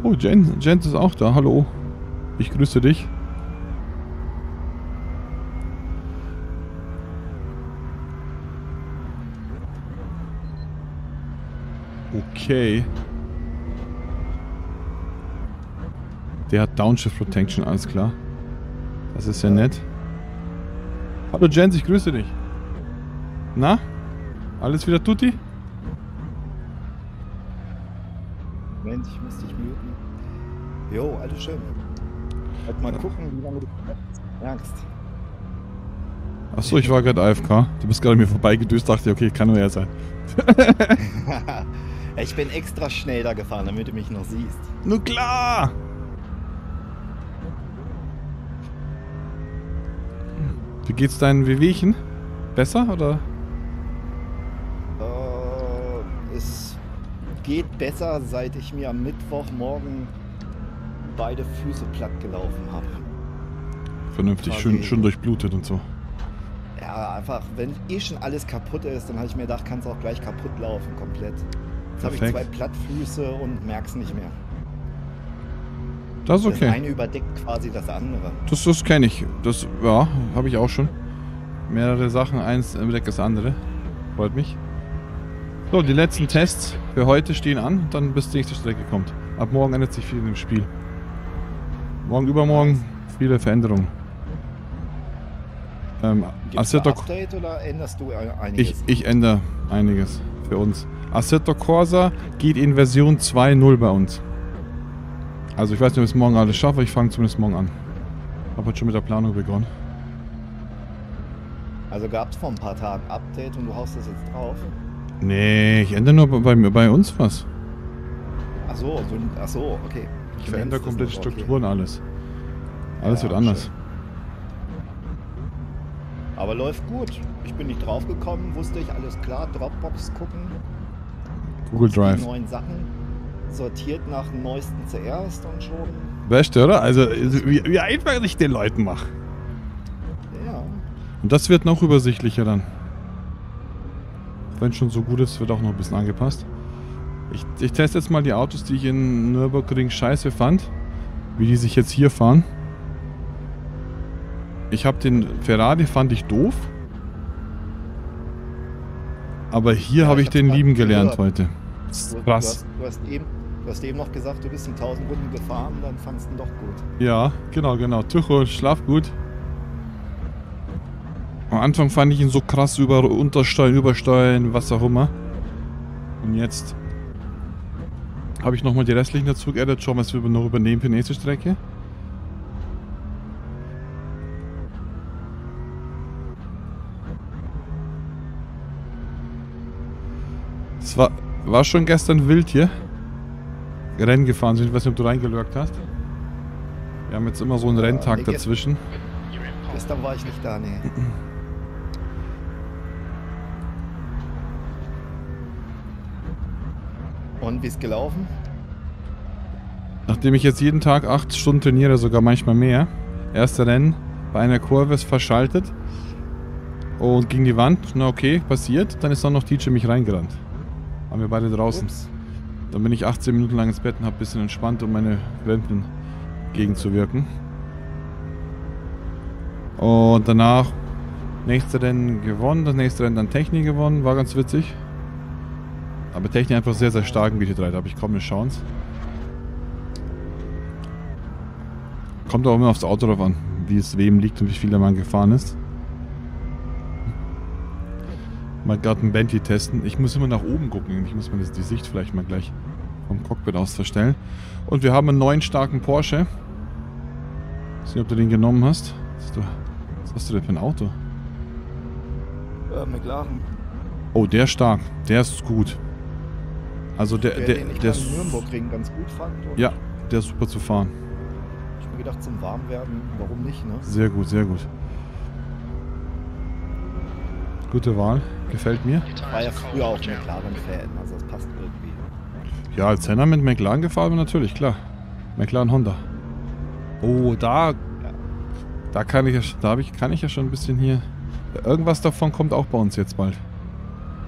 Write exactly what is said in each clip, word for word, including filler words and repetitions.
Oh, Jen, Jen ist auch da. Hallo. Ich grüße dich. Okay. Der hat Downshift Protection, alles klar. Das ist ja nett. Hallo Jens, ich grüße dich. Na? Alles wieder tutti? Moment, ich muss dich muten. Jo, alles schön. Halt mal gucken, wie lange du merkst. Achso, ich war gerade A F K. Du bist gerade an mir vorbeigedüst, dachte ich, okay, kann nur er sein. Ich bin extra schnell da gefahren, damit du mich noch siehst. Nur klar! Wie geht's deinen Wehwehchen? Besser oder? Äh, es geht besser, seit ich mir am Mittwochmorgen beide Füße platt gelaufen habe. Vernünftig, schön, schön durchblutet und so. Ja, einfach, wenn eh schon alles kaputt ist, dann habe ich mir gedacht, kann es auch gleich kaputt laufen, komplett. Jetzt habe ich zwei Plattfüße und merke es nicht mehr. Das ist okay. Das eine überdeckt quasi das andere. Das, das kenne ich. Das, ja, habe ich auch schon. Mehrere Sachen, eins überdeckt das andere. Freut mich. So, die letzten Tests für heute stehen an, dann bis die nächste Strecke kommt. Ab morgen ändert sich viel im Spiel. Morgen, übermorgen, viele Veränderungen. Ähm, Gibt's ein Update oder änderst du einiges? Ich, ich ändere einiges für uns. Assetto Corsa geht in Version zwei Punkt null bei uns. Also ich weiß nicht, ob ich es morgen alles schaffe, ich fange zumindest morgen an. Habe heute schon mit der Planung begonnen. Also gab es vor ein paar Tagen Update und du haust das jetzt drauf? Nee, ich ändere nur bei, bei uns was. Ach so, so ach so, okay. Ich verändere komplette Strukturen, okay. alles. Alles ja, wird anders. Schön. Aber läuft gut. Ich bin nicht drauf gekommen, wusste ich, alles klar, Dropbox gucken. Google Drive. Die neuen Sachen. Sortiert nach dem neuesten zuerst und schon. Beste, oder? Also, wie, wie einfach ich den Leuten mache. Ja. Und das wird noch übersichtlicher dann. Wenn es schon so gut ist, wird auch noch ein bisschen angepasst. Ich, ich teste jetzt mal die Autos, die ich in Nürburgring scheiße fand. Wie die sich jetzt hier fahren. Ich habe den Ferrari, fand ich doof. Aber hier ja, habe ich, ich den lieben gelernt gehört. heute. Das ist du, krass. Du hast, du, hast eben, du hast eben noch gesagt, du bist in tausend Runden gefahren, dann fandst du ihn doch gut. Ja, genau, genau. Tucho, schlaf gut. Am Anfang fand ich ihn so krass über Untersteuern, Übersteuern, was auch immer. Und jetzt habe ich nochmal die restlichen dazu geaddet. Schauen wir, was wir noch übernehmen für die nächste Strecke. Es war, war schon gestern wild hier. Rennen gefahren sind. Ich weiß nicht, ob du reingelurkt hast. Wir haben jetzt immer so einen ja, Renntag nee, dazwischen. Gestern war ich nicht da, nee. Und wie ist gelaufen? Nachdem ich jetzt jeden Tag acht Stunden trainiere, sogar manchmal mehr. Erste Rennen bei einer Kurve ist verschaltet. Und gegen die Wand. Na okay, passiert. Dann ist auch noch T J mich reingerannt. Waren wir beide draußen. Ups. Dann bin ich achtzehn Minuten lang ins Bett und habe ein bisschen entspannt, um meine Renten gegenzuwirken. Und danach nächste Rennen gewonnen, das nächste Rennen dann Technik gewonnen, war ganz witzig. Aber Technik einfach sehr, sehr stark in G T drei, da habe ich kaum eine Chance. Kommt auch immer aufs Auto drauf an, wie es wem liegt und wie viel der Mann gefahren ist. Mal gerade ein Bentley testen. Ich muss immer nach oben gucken. Ich muss mir die Sicht vielleicht mal gleich vom Cockpit aus verstellen. Und wir haben einen neuen starken Porsche. Ich weiß nicht, ob du den genommen hast. Was hast du, was hast du denn für ein Auto? Ja, McLaren. Oh, der ist stark. Der ist gut. Also der, der, den ich der ist Nürburgring ganz gut fand. Ja, der ist super zu fahren. Ich habe mir gedacht, zum Warmwerden, warum nicht, ne? Sehr gut, sehr gut. Gute Wahl, gefällt mir. Ich war ja früher auch McLaren-Fan, also das passt irgendwie. Ja, als Henner mit McLaren gefahren bin natürlich, klar. McLaren Honda. Oh, da, ja. da kann ich ja, da habe ich, kann ich ja schon ein bisschen hier. Irgendwas davon kommt auch bei uns jetzt bald.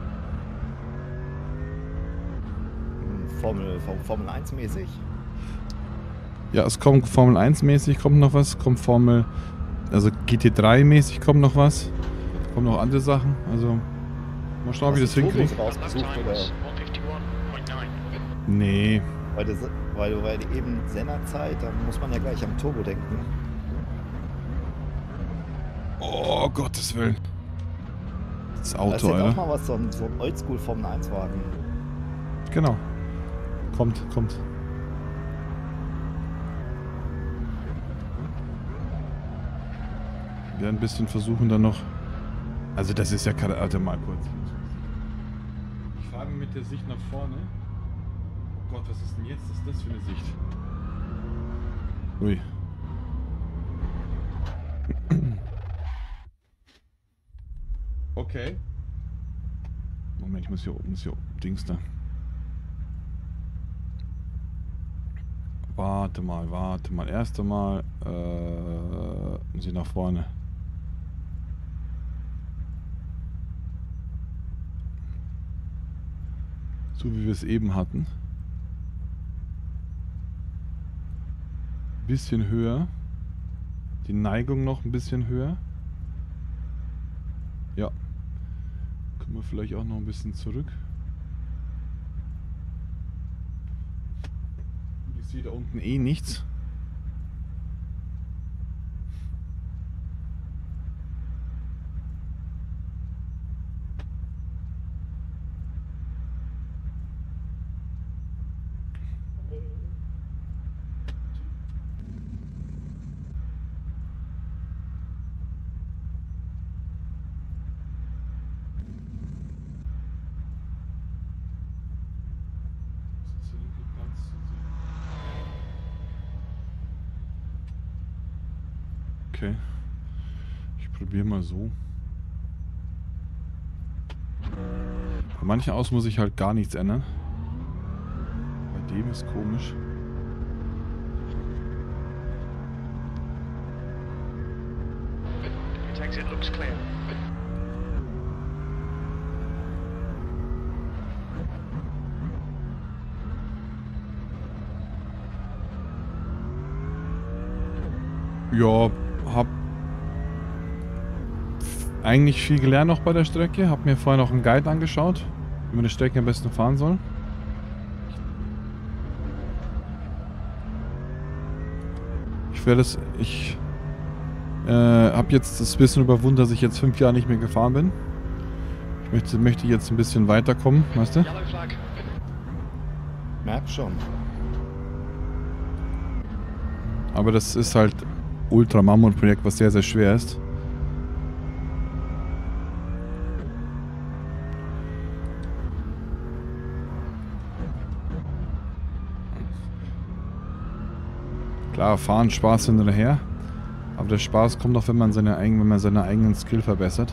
Formel, Formel eins mäßig? Ja, es kommt Formel eins mäßig, kommt noch was, kommt Formel, also G T drei mäßig kommt noch was, kommen noch andere Sachen, also mal schauen, wie das hinkriegt. Nee. Weil du, weil du weil eben Senna-Zeit, da muss man ja gleich am Turbo denken. Oh, Gottes Willen. Das Auto, das ist Alter. auch mal was, so ein, so ein Oldschool Formel eins Wagen. Genau. Kommt, kommt. Wir werden ein bisschen versuchen dann noch. Also das ist ja gerade. Warte mal kurz. Ich fahre mit der Sicht nach vorne. Oh Gott, was ist denn jetzt? Was ist das für eine Sicht? Ui. Okay. Moment, ich muss hier oben, muss hier oben, Dings da. Warte mal, warte mal. Erst einmal, äh, muss ich nach vorne. So wie wir es eben hatten. Bisschen höher. Die Neigung noch ein bisschen höher. Ja. Können wir vielleicht auch noch ein bisschen zurück. Ich sehe da unten eh nichts. Okay. Ich probiere mal so. Bei manchen Autos muss ich halt gar nichts ändern. Bei dem ist komisch. Exit looks clear. Ja, hab eigentlich viel gelernt noch bei der Strecke. Hab mir vorher noch einen Guide angeschaut, wie man die Strecke am besten fahren soll. Ich werde es, ich äh, habe jetzt das bisschen überwunden, dass ich jetzt fünf Jahre nicht mehr gefahren bin. Ich möchte, möchte jetzt ein bisschen weiterkommen, weißt du? Merk schon. Aber das ist halt Ultra-Mammut-Projekt, was sehr, sehr schwer ist. Klar, fahren, Spaß hinterher. Aber der Spaß kommt auch, wenn man seine eigenen, wenn man seine eigenen Skill verbessert.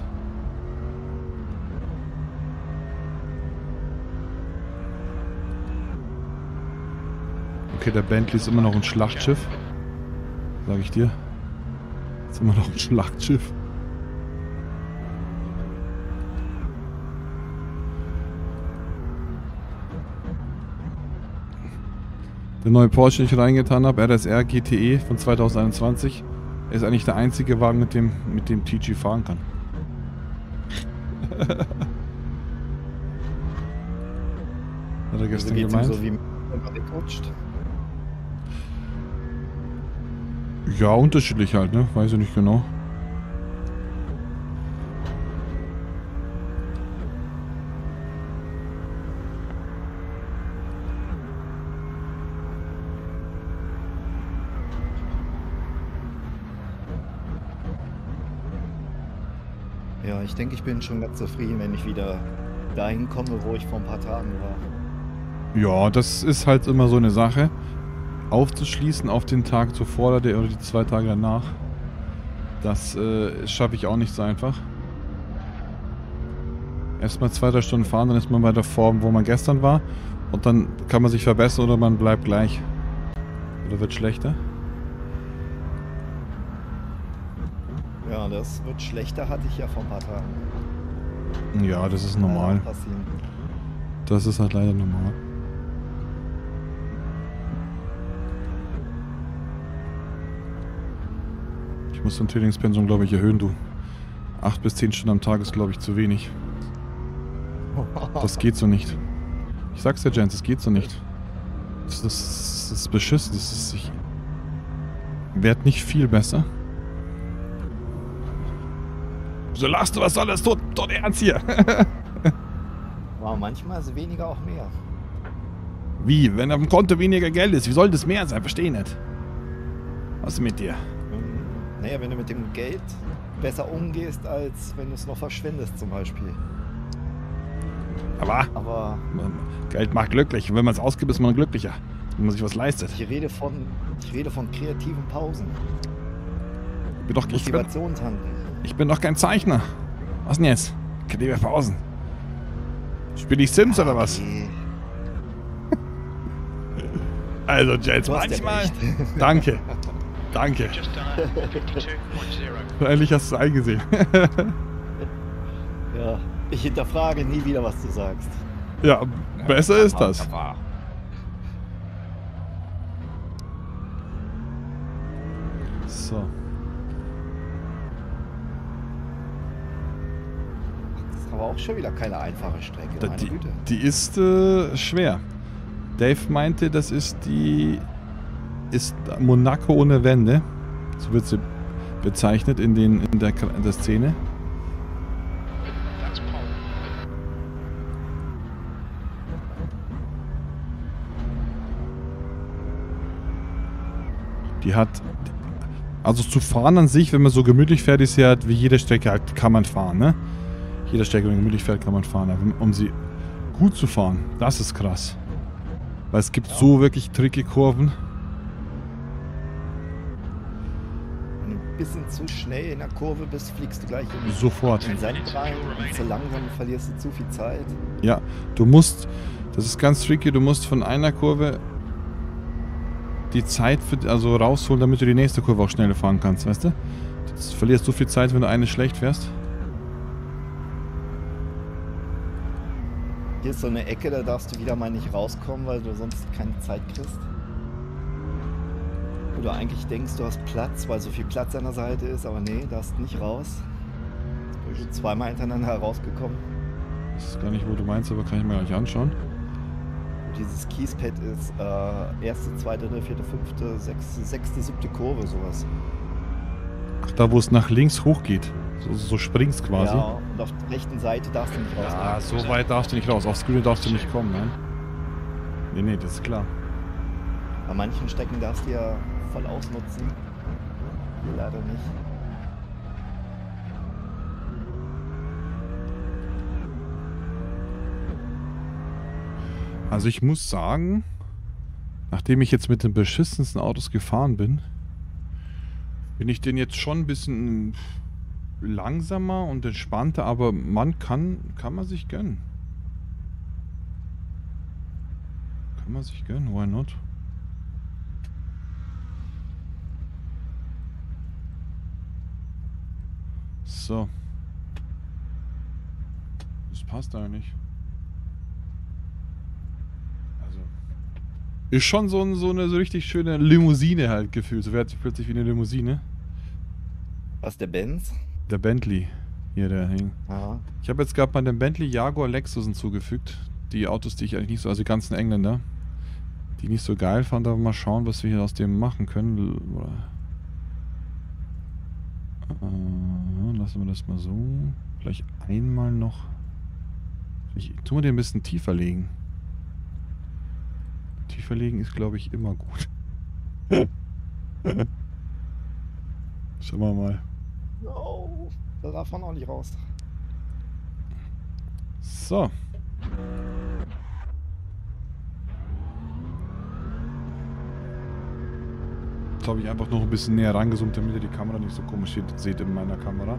Okay, der Bentley ist immer noch ein Schlachtschiff. Sag ich dir. Ist immer noch ein Schlachtschiff. Der neue Porsche, den ich reingetan habe, R S R G T E von zweitausendeinundzwanzig, ist eigentlich der einzige Wagen, mit dem, mit dem T G fahren kann. Hat er gestern also gemeint? So wie wegrutscht. Ja, unterschiedlich halt, ne? Weiß ich nicht genau. Ja, ich denke, ich bin schon ganz zufrieden, wenn ich wieder dahin komme, wo ich vor ein paar Tagen war. Ja, das ist halt immer so eine Sache. Aufzuschließen auf den Tag zuvor oder die zwei Tage danach. Das äh, schaffe ich auch nicht so einfach. Erstmal zwei, drei Stunden fahren, dann ist man bei der Form, wo man gestern war. Und dann kann man sich verbessern oder man bleibt gleich. Oder wird schlechter. Ja, das wird schlechter, hatte ich ja vor ein paar Tagen. Ja, das ist normal. Das ist halt leider normal. Ich muss so ein Trainingspensum, glaube ich, erhöhen, du. Acht bis zehn Stunden am Tag ist, glaube ich, zu wenig. Das geht so nicht. Ich sag's dir, Jens, das geht so nicht. Das, das, das ist beschissen. Das ist... Ich werd nicht viel besser. So lachst du, was soll das? Tot, tot ernst hier. Wow, manchmal ist weniger auch mehr. Wie? Wenn auf dem Konto weniger Geld ist, wie soll das mehr sein? Versteh nicht. Was ist mit dir? Naja, wenn du mit dem Geld besser umgehst, als wenn du es noch verschwendest zum Beispiel. Aber, Aber Geld macht glücklich. Und wenn man es ausgibt, ist man glücklicher. Wenn man sich was leistet. Ich rede von, ich rede von kreativen Pausen. Ich bin doch, ich bin, Motivation tanken. ich bin doch kein Zeichner. Was denn jetzt? Kreative Pausen. Spiel ich Sims oder was? Okay. Also, Jens, manchmal... Danke. Danke. Endlich hast du es eingesehen. Ja, ich hinterfrage nie wieder, was du sagst. Ja, besser ist das. So. Das ist aber auch schon wieder keine einfache Strecke, Da, meine die, Güte. die ist äh, schwer. Dave meinte, das ist die... ist Monaco ohne Wände. So wird sie bezeichnet in, den, in, der, in der Szene. Die hat... Also zu fahren an sich, wenn man so gemütlich fährt, ist ja wie jede Strecke halt, kann man fahren, ne? Jede Strecke, wenn man gemütlich fährt, kann man fahren. Aber um sie gut zu fahren, das ist krass. Weil es gibt ja so wirklich tricky Kurven. Wenn du ein bisschen zu schnell in der Kurve bist, fliegst du gleich in, Sofort. in den Sand rein. Und zu langsam verlierst du zu viel Zeit. Ja, du musst, das ist ganz tricky, du musst von einer Kurve die Zeit für, also rausholen, damit du die nächste Kurve auch schneller fahren kannst, weißt du? Du verlierst so viel Zeit, wenn du eine schlecht fährst. Hier ist so eine Ecke, da darfst du wieder mal nicht rauskommen, weil du sonst keine Zeit kriegst. Wo du eigentlich denkst, du hast Platz, weil so viel Platz an der Seite ist, aber nee, darfst nicht raus. Jetzt bin ich schon zweimal hintereinander herausgekommen. Ich weiß gar nicht, wo du meinst, aber kann ich mir gleich anschauen. Dieses Kiespad ist äh, erste, zweite, dritte, vierte, fünfte, sechste, sechste, siebte Kurve, sowas. Ach, da wo es nach links hochgeht. So, so springst quasi. Ja, und auf der rechten Seite darfst du nicht raus. Ja, so weit darfst du nicht raus. Aufs Grüne darfst du nicht kommen, nein. Nee, nee, das ist klar. Bei manchen Strecken darfst du ja voll ausnutzen. Hier leider nicht. Also ich muss sagen, nachdem ich jetzt mit den beschissensten Autos gefahren bin, bin ich den jetzt schon ein bisschen langsamer und entspannter, aber man kann, kann man sich gönnen. Kann man sich gönnen, why not? So. Das passt eigentlich. Also. Ist schon so, ein, so eine so richtig schöne Limousine halt gefühlt. So fährt sich plötzlich wie eine Limousine. Was, der Benz? Der Bentley. Hier, der hing. Aha. Ich habe jetzt gerade mal den Bentley, Jaguar, Lexus hinzugefügt. Die Autos, die ich eigentlich nicht so, also die ganzen Engländer, die ich nicht so geil fand, aber mal schauen, was wir hier aus dem machen können. Äh, lassen wir das mal so. Vielleicht einmal noch. Ich tue mir den ein bisschen tiefer legen. Tiefer legen ist, glaube ich, immer gut. Schauen wir mal. No, da darf man auch nicht raus. So. Jetzt habe ich einfach noch ein bisschen näher rangezoomt, damit ihr die Kamera nicht so komisch seht in meiner Kamera.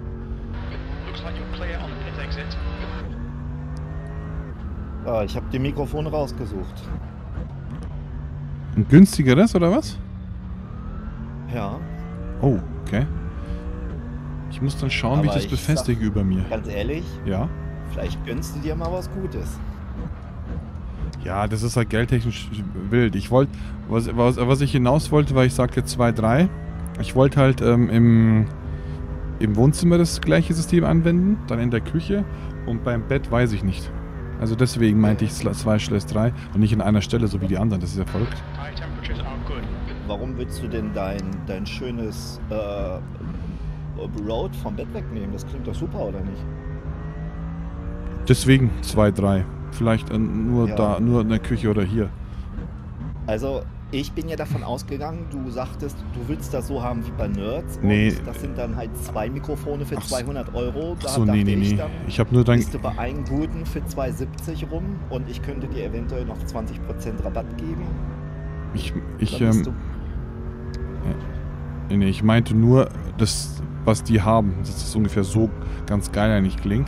Ja, ich habe die Mikrofone rausgesucht. Ein günstigeres, oder was? Ja. Oh, okay. Ich muss dann schauen, Aber wie ich das ich befestige sag, über mir. Ganz ehrlich, Ja? vielleicht gönnst du dir mal was Gutes. Ja, das ist halt geldtechnisch wild. Ich wollte, was, was, was ich hinaus wollte, war, ich sagte zwei Komma drei Ich wollte halt ähm, im, im Wohnzimmer das gleiche System anwenden, dann in der Küche und beim Bett weiß ich nicht. Also deswegen meinte ich zwei Schloss drei und nicht in einer Stelle, so wie die anderen. Das ist ja verrückt. Warum willst du denn dein, dein schönes äh, Road vom Bett wegnehmen? Das klingt doch super, oder nicht? Deswegen zwei drei. Vielleicht äh, nur Ja. da, nur in der Küche oder hier. Also, ich bin ja davon ausgegangen, du sagtest, du willst das so haben wie bei Nerds. Nee. Und das sind dann halt zwei Mikrofone für Ach so. zweihundert Euro. Da Ach so, dachte nee, nee, ich nee. dann, Ich habe nur dann... bist du bei einem guten für zweihundertsiebzig rum und ich könnte dir eventuell noch zwanzig Prozent Rabatt geben. Ich, ich, Dann bist ähm, du, nee, nee, ich meinte nur, das, was die haben, dass das ungefähr so ganz geil eigentlich klingt.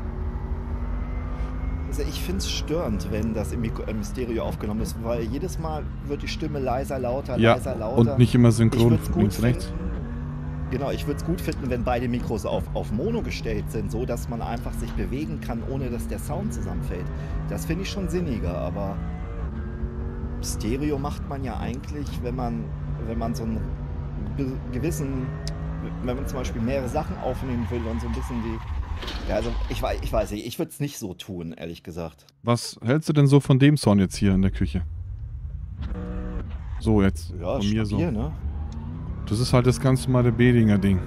also ich finde es störend, wenn das im, Mikro, im Stereo aufgenommen ist, weil jedes Mal wird die Stimme leiser, lauter, Ja, leiser, lauter. und nicht immer Ich synchron, würd's gut links, rechts. finden- Genau, ich würde es gut finden, wenn beide Mikros auf, auf Mono gestellt sind, so dass man einfach sich bewegen kann, ohne dass der Sound zusammenfällt. Das finde ich schon sinniger, aber Stereo macht man ja eigentlich, wenn man, wenn man so einen be- gewissen, wenn man zum Beispiel mehrere Sachen aufnehmen will und so ein bisschen die, ja, also ich weiß, ich weiß nicht, ich würde es nicht so tun, ehrlich gesagt. Was hältst du denn so von dem Sound jetzt hier in der Küche? So jetzt, Ja, von mir so. stabil, ne? Das ist halt das ganz normale Bedinger Ding.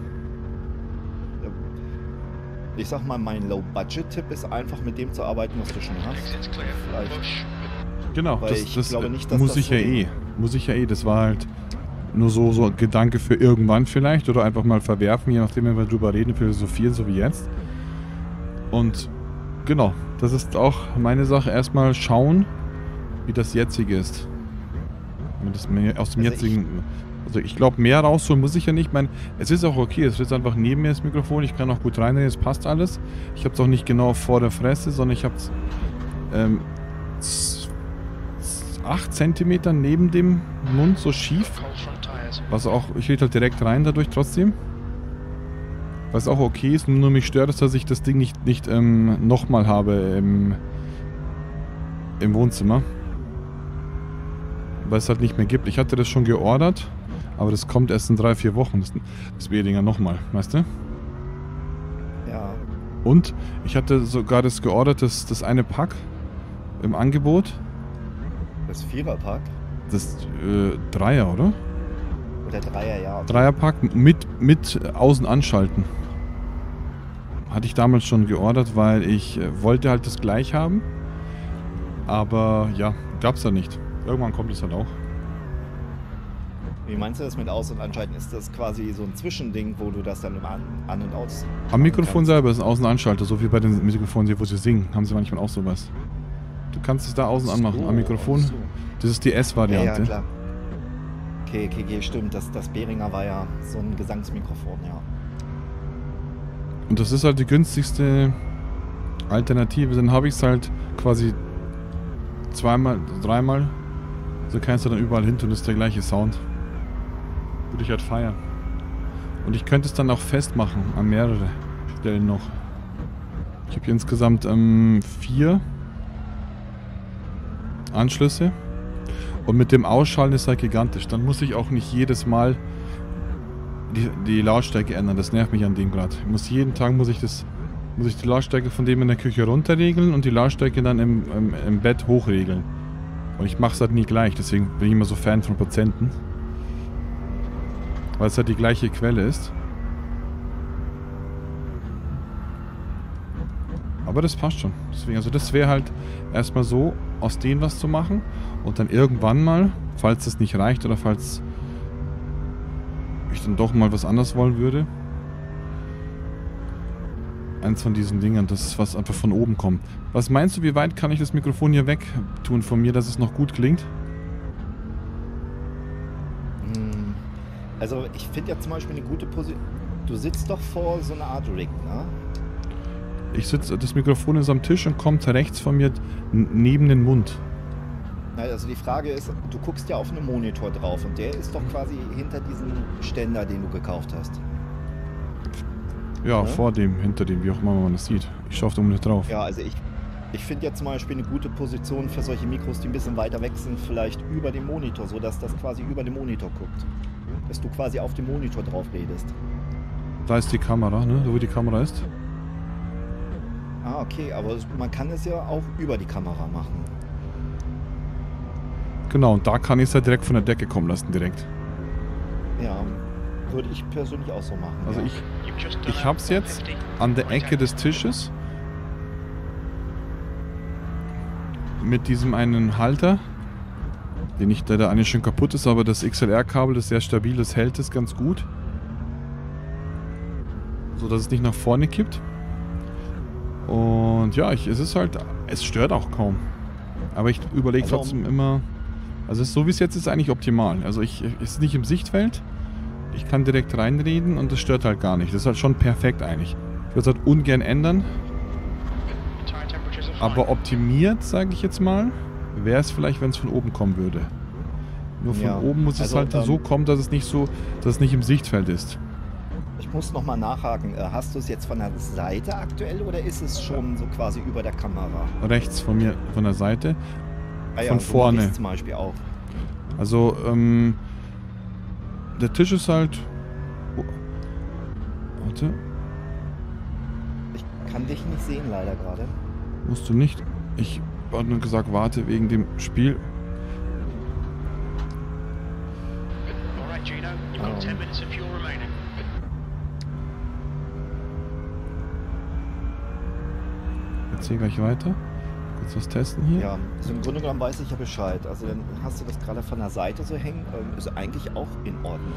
Ich sag mal, mein Low-Budget-Tipp ist einfach mit dem zu arbeiten, was du schon hast. Vielleicht. Genau, Weil das, ich das glaube nicht, dass muss das ich so- ja eh. Muss ich ja eh. Das war halt nur so, so ein Gedanke für irgendwann vielleicht oder einfach mal verwerfen, je nachdem, wenn wir drüber reden, philosophieren, so wie jetzt. Und genau, das ist auch meine Sache. Erstmal schauen, wie das jetzige ist. Wenn das mehr aus dem Also jetzigen. Also ich glaube, mehr rausholen muss ich ja nicht. Ich meine, es ist auch okay. Es ist einfach neben mir das Mikrofon. Ich kann auch gut reinreden. Es passt alles. Ich habe es auch nicht genau vor der Fresse, sondern ich habe es ähm, acht Zentimeter neben dem Mund so schief. Was auch, ich rede halt direkt rein dadurch trotzdem. Was auch okay ist, nur mich stört es, dass ich das Ding nicht, nicht ähm, nochmal habe im, im Wohnzimmer. Weil es halt nicht mehr gibt. Ich hatte das schon geordert, aber das kommt erst in drei, vier Wochen. Das, das Bedinger nochmal, weißt du? Ja. Und ich hatte sogar das geordert, das, das eine Pack im Angebot. Das Viererpack Das äh, Dreier, oder? oder Dreier, ja. Dreierpack mit, mit Außen anschalten. Hatte ich damals schon geordert, weil ich äh, wollte halt das gleich haben. Aber ja, gab's da nicht. Irgendwann kommt es halt auch. Wie meinst du das mit Aus- und Anschalten? Ist das quasi so ein Zwischending, wo du das dann im An-, an und Aus... Am Mikrofon kannst? selber ist ein Außenanschalter, so wie bei den Mikrofonen, hier, wo sie singen, haben sie manchmal auch sowas. Du kannst es da außen anmachen, So, am Mikrofon. so. Das ist die Ja, ja, S-Variante. klar. Okay, okay, okay, stimmt. Das, das Behringer war ja so ein Gesangsmikrofon, ja. Und das ist halt die günstigste Alternative. Dann habe ich es halt quasi zweimal, dreimal. So kannst du dann überall hin tun, das ist der gleiche Sound. Würde ich halt feiern. Und ich könnte es dann auch festmachen an mehrere Stellen noch. Ich habe hier insgesamt ähm, vier Anschlüsse. Und mit dem Ausschalten ist halt gigantisch. Dann muss ich auch nicht jedes Mal die, die Lautstärke ändern. Das nervt mich an dem gerade. Ich muss jeden Tag muss ich das, muss ich die Lautstärke von dem in der Küche runterregeln und die Lautstärke dann im, im, im Bett hochregeln. Und ich mache es halt nie gleich. Deswegen bin ich immer so Fan von Prozenten. Weil es halt die gleiche Quelle ist. Aber das passt schon. Deswegen, also das wäre halt erstmal so, aus denen was zu machen. Und dann irgendwann mal, falls das nicht reicht oder falls ich dann doch mal was anderes wollen würde, eins von diesen Dingern, das ist was einfach von oben kommt. Was meinst du, wie weit kann ich das Mikrofon hier weg tun von mir, dass es noch gut klingt? Hm. Also ich finde ja zum Beispiel eine gute Position. Du sitzt doch vor so einer Art Rig, ne? Ich sitze, das Mikrofon ist am Tisch und kommt rechts von mir n- neben den Mund. Also die Frage ist, du guckst ja auf einen Monitor drauf und der ist doch quasi hinter diesem Ständer, den du gekauft hast. Ja, Ja? vor dem, hinter dem, wie auch immer man das sieht. Ich schaue auf dem nicht drauf. Ja, also ich, Ich finde ja zum Beispiel eine gute Position für solche Mikros, die ein bisschen weiter weg sind, vielleicht über dem Monitor, sodass das quasi über dem Monitor guckt. Dass du quasi auf dem Monitor drauf redest. Da ist die Kamera, ne? Da wo die Kamera ist. Ah, okay, aber man kann es ja auch über die Kamera machen. Genau, und da kann ich es halt direkt von der Decke kommen lassen, direkt. Ja, würde ich persönlich auch so machen. Also ja. ich, ich habe es jetzt an der Ecke des Tisches mit diesem einen Halter, den ich, der da eigentlich schon kaputt ist, aber das X L R-Kabel ist sehr stabil, das hält es ganz gut. So dass es nicht nach vorne kippt. Und ja, ich, es ist halt, es stört auch kaum. Aber ich überlege Also, trotzdem immer, also so wie es jetzt ist, eigentlich optimal. Also ich, es ist nicht im Sichtfeld, ich kann direkt reinreden und das stört halt gar nicht. Das ist halt schon perfekt eigentlich. Ich würde es halt ungern ändern. Aber optimiert, sage ich jetzt mal, wäre es vielleicht, wenn es von oben kommen würde. Nur von Ja, oben muss es also, halt ähm, so kommen, dass es nicht so, dass es nicht im Sichtfeld ist. Ich muss nochmal nachhaken. Äh, Hast du es jetzt von der Seite aktuell oder ist es schon so quasi über der Kamera? Rechts von mir, von der Seite. Ah ja, Von so vorne. mache ich's zum Beispiel auch. Also, ähm, der Tisch ist halt... Oh. Warte, Ich kann dich nicht sehen leider gerade. musst du nicht. Ich habe nur gesagt, warte wegen dem Spiel. Alright, Gino, you've got Um. ten minutes of fuel remaining. Erzähl gleich weiter. Kurz was testen hier. Ja, also im Grunde genommen weiß ich ja Bescheid. Also dann hast du das gerade von der Seite so hängen, ähm, ist eigentlich auch in Ordnung.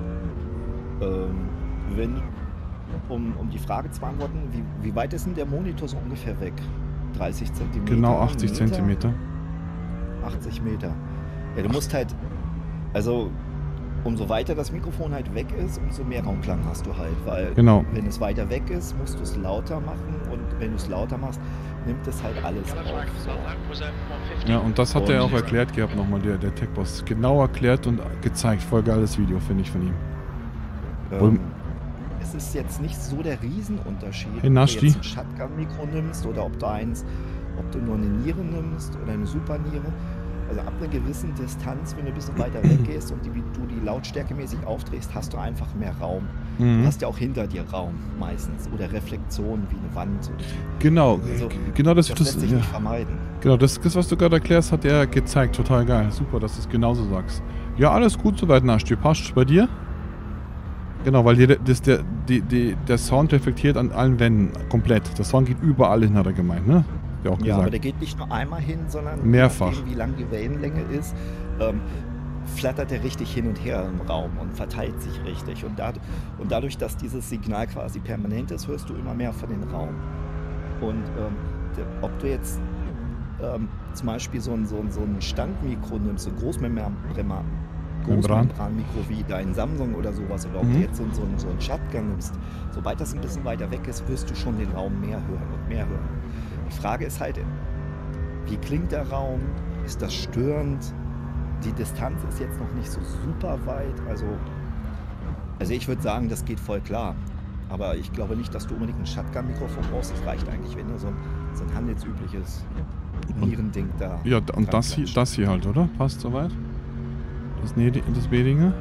Ähm, wenn, um, um die Frage zu beantworten, wie, wie weit ist denn der Monitor so ungefähr weg? dreißig Zentimeter? Genau achtzig Meter? Zentimeter. achtzig Meter. Ja, du musst halt, also umso weiter das Mikrofon halt weg ist, umso mehr Raumklang hast du halt, weil Genau. wenn es weiter weg ist, musst du es lauter machen und wenn du es lauter machst, nimmt es halt alles Yellow flag, auf. So. that lap was at one fifty. Ja, und das hat er auch Und- erklärt gehabt nochmal, der, der Tech-Boss. Genau erklärt und gezeigt. Voll geiles Video, finde ich, von ihm. Ähm, es ist jetzt nicht so der Riesenunterschied, Hey, ob Nashti. du jetzt ein Shotgun-Mikro nimmst oder ob du eins, ob du nur eine Niere nimmst oder eine Superniere. Also ab einer gewissen Distanz, wenn du ein bisschen weiter weg gehst und die, du die Lautstärke mäßig aufdrehst, hast du einfach mehr Raum. Du Mhm. hast ja auch hinter dir Raum meistens oder Reflexion wie eine Wand. Oder Genau, Also, g- genau das, das das, lässt sich ja. nicht vermeiden. Genau, das, das, was du gerade erklärst, hat er gezeigt. Total geil. Super, dass du es genauso sagst. Ja, alles gut soweit, Nashti. Passt bei dir? Genau, weil hier das, der, die, die, der Sound reflektiert an allen Wänden komplett. Der Sound geht überall hin, hat er gemeint, ne? Hat er auch Ja, aber gesagt. der geht nicht nur einmal hin, sondern Mehrfach. je nachdem, wie lang die Wellenlänge ist, ähm, flattert er richtig hin und her im Raum und verteilt sich richtig. Und, dad und dadurch, dass dieses Signal quasi permanent ist, hörst du immer mehr von den Raum. Und ähm, der, ob du jetzt ähm, zum Beispiel so ein, so, ein, so ein Standmikro nimmst, so ein Großmembran Großmembranmikro wie dein Samsung oder sowas, oder ob Mhm. du jetzt so, ein- so, ein- so ein Shotgun nimmst, sobald das ein bisschen weiter weg ist, wirst du schon den Raum mehr hören und mehr hören. Die Frage ist halt, wie klingt der Raum? Ist das störend? Die Distanz ist jetzt noch nicht so super weit. Also, also ich würde sagen, das geht voll klar. Aber ich glaube nicht, dass du unbedingt ein Shotgun-Mikrofon brauchst. Das reicht eigentlich, wenn du so ein, so ein handelsübliches Nierending da. Ja, und dran das hier, klatscht. das hier halt, oder? Passt soweit? Das, ne das Bedinger?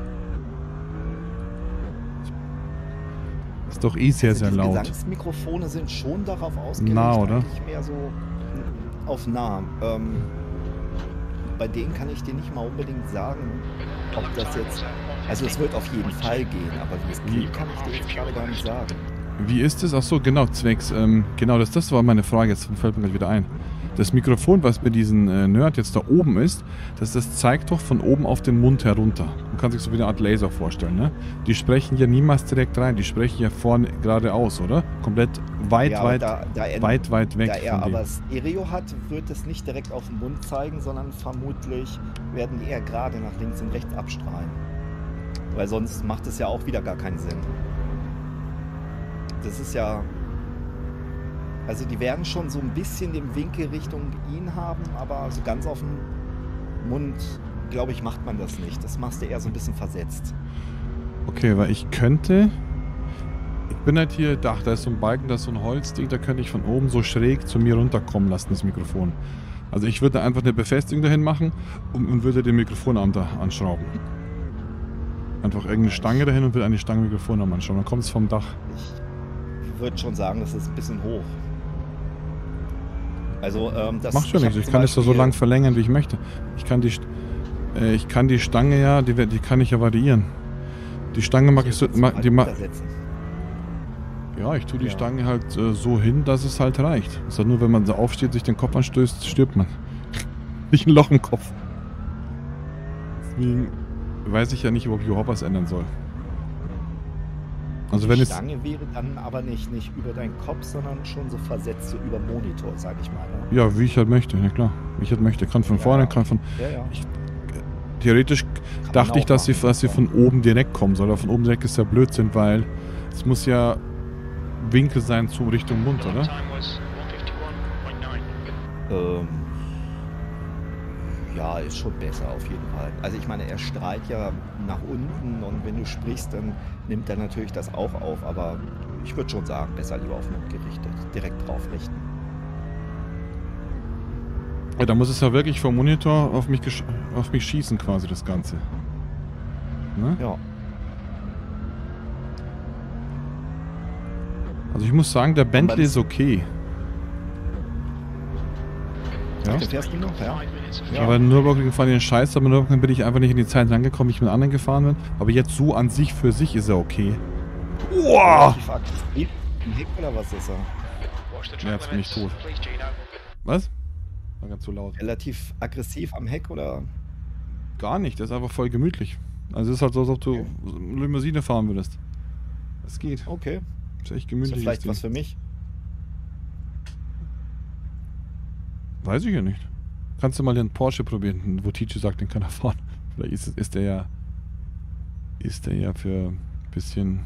Ist doch eh sehr, Also sehr diese laut. Gesangsmikrofone sind schon darauf ausgelegt, Nah, oder? eigentlich mehr so auf nah. Ähm, bei denen kann ich dir nicht mal unbedingt sagen, ob das jetzt... Also es wird auf jeden Fall gehen, aber wie es klingt, kann ich dir jetzt gerade gar nicht sagen. Wie ist es? Achso, genau, zwecks. Ähm, genau, das, das war meine Frage, jetzt fällt mir gleich wieder ein. Das Mikrofon, was bei diesem äh, Nerd jetzt da oben ist, das, das zeigt doch von oben auf den Mund herunter. Man kann sich so wie eine Art Laser vorstellen, ne? Die sprechen ja niemals direkt rein, die sprechen ja vorne geradeaus, oder? Komplett weit, Ja, aber weit, da, da er, weit, weit weg da er von dem. aber Stereo hat, wird es nicht direkt auf den Mund zeigen, sondern vermutlich werden die eher gerade nach links und rechts abstrahlen. Weil sonst macht es ja auch wieder gar keinen Sinn. Das ist ja... Also die werden schon so ein bisschen den Winkel Richtung ihn haben, aber so ganz auf dem Mund, glaube ich, macht man das nicht. Das machst du eher so ein bisschen versetzt. Okay, weil ich könnte... Ich bin halt hier, da, da ist so ein Balken, da ist so ein Holzding, da könnte ich von oben so schräg zu mir runterkommen lassen, das Mikrofon. Also ich würde einfach eine Befestigung dahin machen und, und würde den Mikrofonarm da anschrauben. Einfach irgendeine Stange dahin und würde eine Stange Mikrofonarm anschrauben. Dann kommt es vom Dach. Ich würde schon sagen, das ist ein bisschen hoch. Also, ähm, das... Macht schon nichts, hab ich zum kann es ja so Beispiel- lang verlängern, wie ich möchte. Ich kann die, St- äh, ich kann die Stange ja, die, die kann ich ja variieren. Die Stange mag ich so, Jetzt mag, mal die ma runtersetzen. ja, ich tue die Ja. Stange halt äh, so hin, dass es halt reicht. Das ist halt nur, wenn man so aufsteht, sich den Kopf anstößt, stirbt man. Nicht ein Loch im Kopf. Deswegen weiß ich ja nicht, ob ich überhaupt was ändern soll. Also wenn Die es... Stange wäre dann aber nicht, nicht über deinen Kopf, sondern schon so versetzt, so über Monitor, sag ich mal. Ne? Ja, wie ich halt möchte, ja klar. Wie ich halt möchte. Kann von Ja, vorne, ja. kann von... Ja, ja. Ich, theoretisch man dachte ich, auch dass sie, machen. dass sie von oben direkt kommen soll. Aber von oben direkt ist ja Blödsinn, weil es muss ja Winkel sein zu Richtung Mund, Flight oder? time was one fifty-one point nine. Ähm, ja, ist schon besser auf jeden Fall. Also ich meine, er strahlt ja nach unten und wenn du sprichst, dann nimmt er natürlich das auch auf. Aber ich würde schon sagen, besser lieber auf Mund gerichtet, direkt drauf richten. Ja, da muss es ja wirklich vom Monitor auf mich, gesch- auf mich schießen quasi, das Ganze. Ne? Ja. Also ich muss sagen, der Bentley beim- ist okay. Ja? Den fährst du noch, ja? Five minutes of Ja. Aber in Nürburgring fahren den Scheiß, aber in Nürburgring bin ich einfach nicht in die Zeit rangekommen, wie ich mit anderen gefahren bin. Aber jetzt so an sich für sich ist er okay. Wow! Relativ aggressiv. Ein Heck oder was ist er? watch the Ja, track jetzt bin ich limits. tot. Please, Gino. Was? War ganz so laut. Relativ aggressiv am Heck oder? Gar nicht, das ist einfach voll gemütlich. Also es ist halt so, als ob du Limousine fahren würdest. Es geht. Okay. Das ist echt Ist das gemütlich. vielleicht was für mich? Weiß ich ja nicht. Kannst du mal den Porsche probieren, wo Tietje sagt, den kann er fahren. Vielleicht ist, ist der ja. Ist der ja für ein bisschen.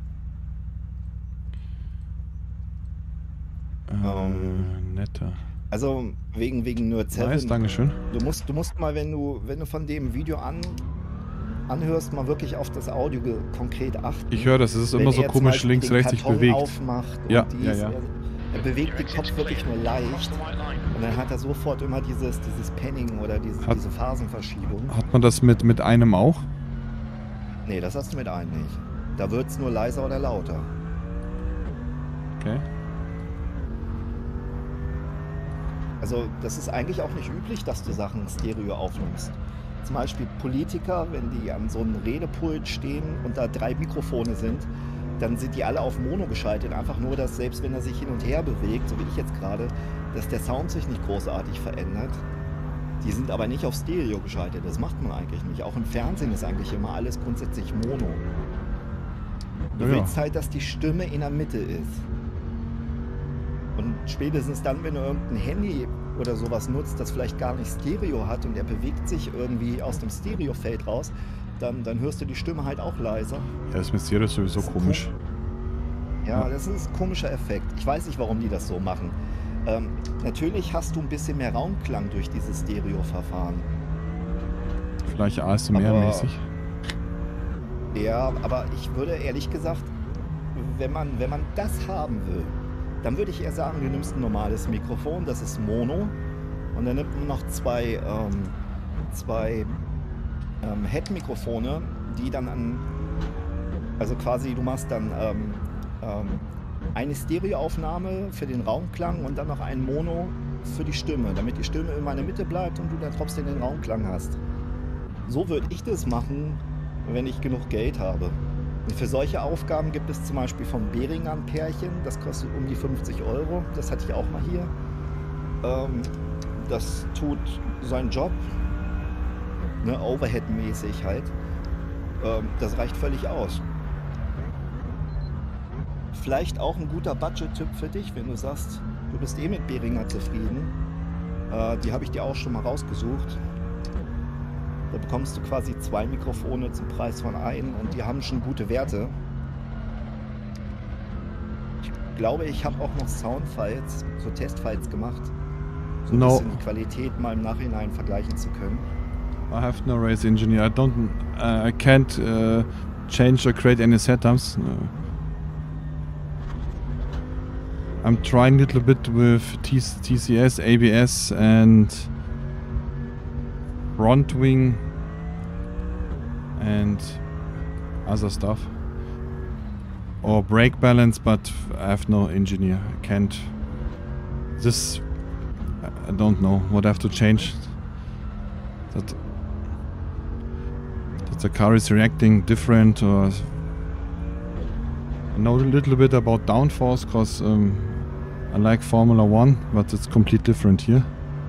Äh, Ähm. netter. Also wegen, wegen nur Zellen. Nice, Dankeschön. Du musst, du musst mal, wenn du, wenn du von dem Video an, anhörst, mal wirklich auf das Audio ge- konkret achten. Ich höre das, es ist Wenn immer so er zum komisch Beispiel links, den rechts sich Karton bewegt. aufmacht und Ja, dies, ja, ja. Er, er bewegt Your den exit's Kopf wirklich clear. nur Cross leicht the white line. und dann hat er sofort immer dieses, dieses Panning oder diese, Hat- diese Phasenverschiebung. Hat man das mit, mit einem auch? Nee, das hast du mit einem nicht. Da wird es nur leiser oder lauter. Okay. Also das ist eigentlich auch nicht üblich, dass du Sachen Stereo aufnimmst. Zum Beispiel Politiker, wenn die an so einem Redepult stehen und da drei Mikrofone sind, dann sind die alle auf Mono geschaltet. Einfach nur, dass selbst wenn er sich hin und her bewegt, so wie ich jetzt gerade, dass der Sound sich nicht großartig verändert. Die sind aber nicht auf Stereo geschaltet. Das macht man eigentlich nicht. Auch im Fernsehen ist eigentlich immer alles grundsätzlich Mono. Du Ja, ja. willst halt, dass die Stimme in der Mitte ist. Und spätestens dann, wenn du irgendein Handy oder sowas nutzt, das vielleicht gar nicht Stereo hat und er bewegt sich irgendwie aus dem Stereofeld raus, dann, dann hörst du die Stimme halt auch leiser. Ja, das mit Stereo ist sowieso Das ist komisch. Ja, Ja. das ist ein komischer Effekt. Ich weiß nicht, warum die das so machen. Ähm, natürlich hast du ein bisschen mehr Raumklang durch dieses Stereo-Verfahren. Vielleicht A S M R-mäßig. Ja, aber ich würde ehrlich gesagt, wenn man, wenn man das haben will, dann würde ich eher sagen, du nimmst ein normales Mikrofon, das ist Mono, und dann nimmt man noch zwei, ähm, zwei ähm, Head-Mikrofone, die dann an, also quasi du machst dann ähm, ähm, eine Stereoaufnahme für den Raumklang und dann noch ein Mono für die Stimme, damit die Stimme immer in der Mitte bleibt und du dann trotzdem den Raumklang hast. So würde ich das machen, wenn ich genug Geld habe. Und für solche Aufgaben gibt es zum Beispiel vom Behringer ein Pärchen, das kostet um die fünfzig Euro. Das hatte ich auch mal hier. Ähm, das tut seinen Job, ne, Overhead-mäßig halt. Ähm, das reicht völlig aus. Vielleicht auch ein guter Budget-Tipp für dich, wenn du sagst, du bist eh mit Behringer zufrieden. Äh, die habe ich dir auch schon mal rausgesucht. Da bekommst du quasi zwei Mikrofone zum Preis von einem und die haben schon gute Werte. Ich glaube, ich habe auch noch Soundfiles, so Testfiles gemacht, so ein No. bisschen die Qualität mal im Nachhinein vergleichen zu können. I have no race engineer. I don't. Uh, I can't uh, change or create any setups. Uh, I'm trying a little bit with T C S, A B S and front wing and other stuff. Or brake balance, but I have no engineer. I can't. This I don't know what I have to change. That that the car is reacting different, or I know a little bit about downforce because um, I like Formula One, but it's completely different here.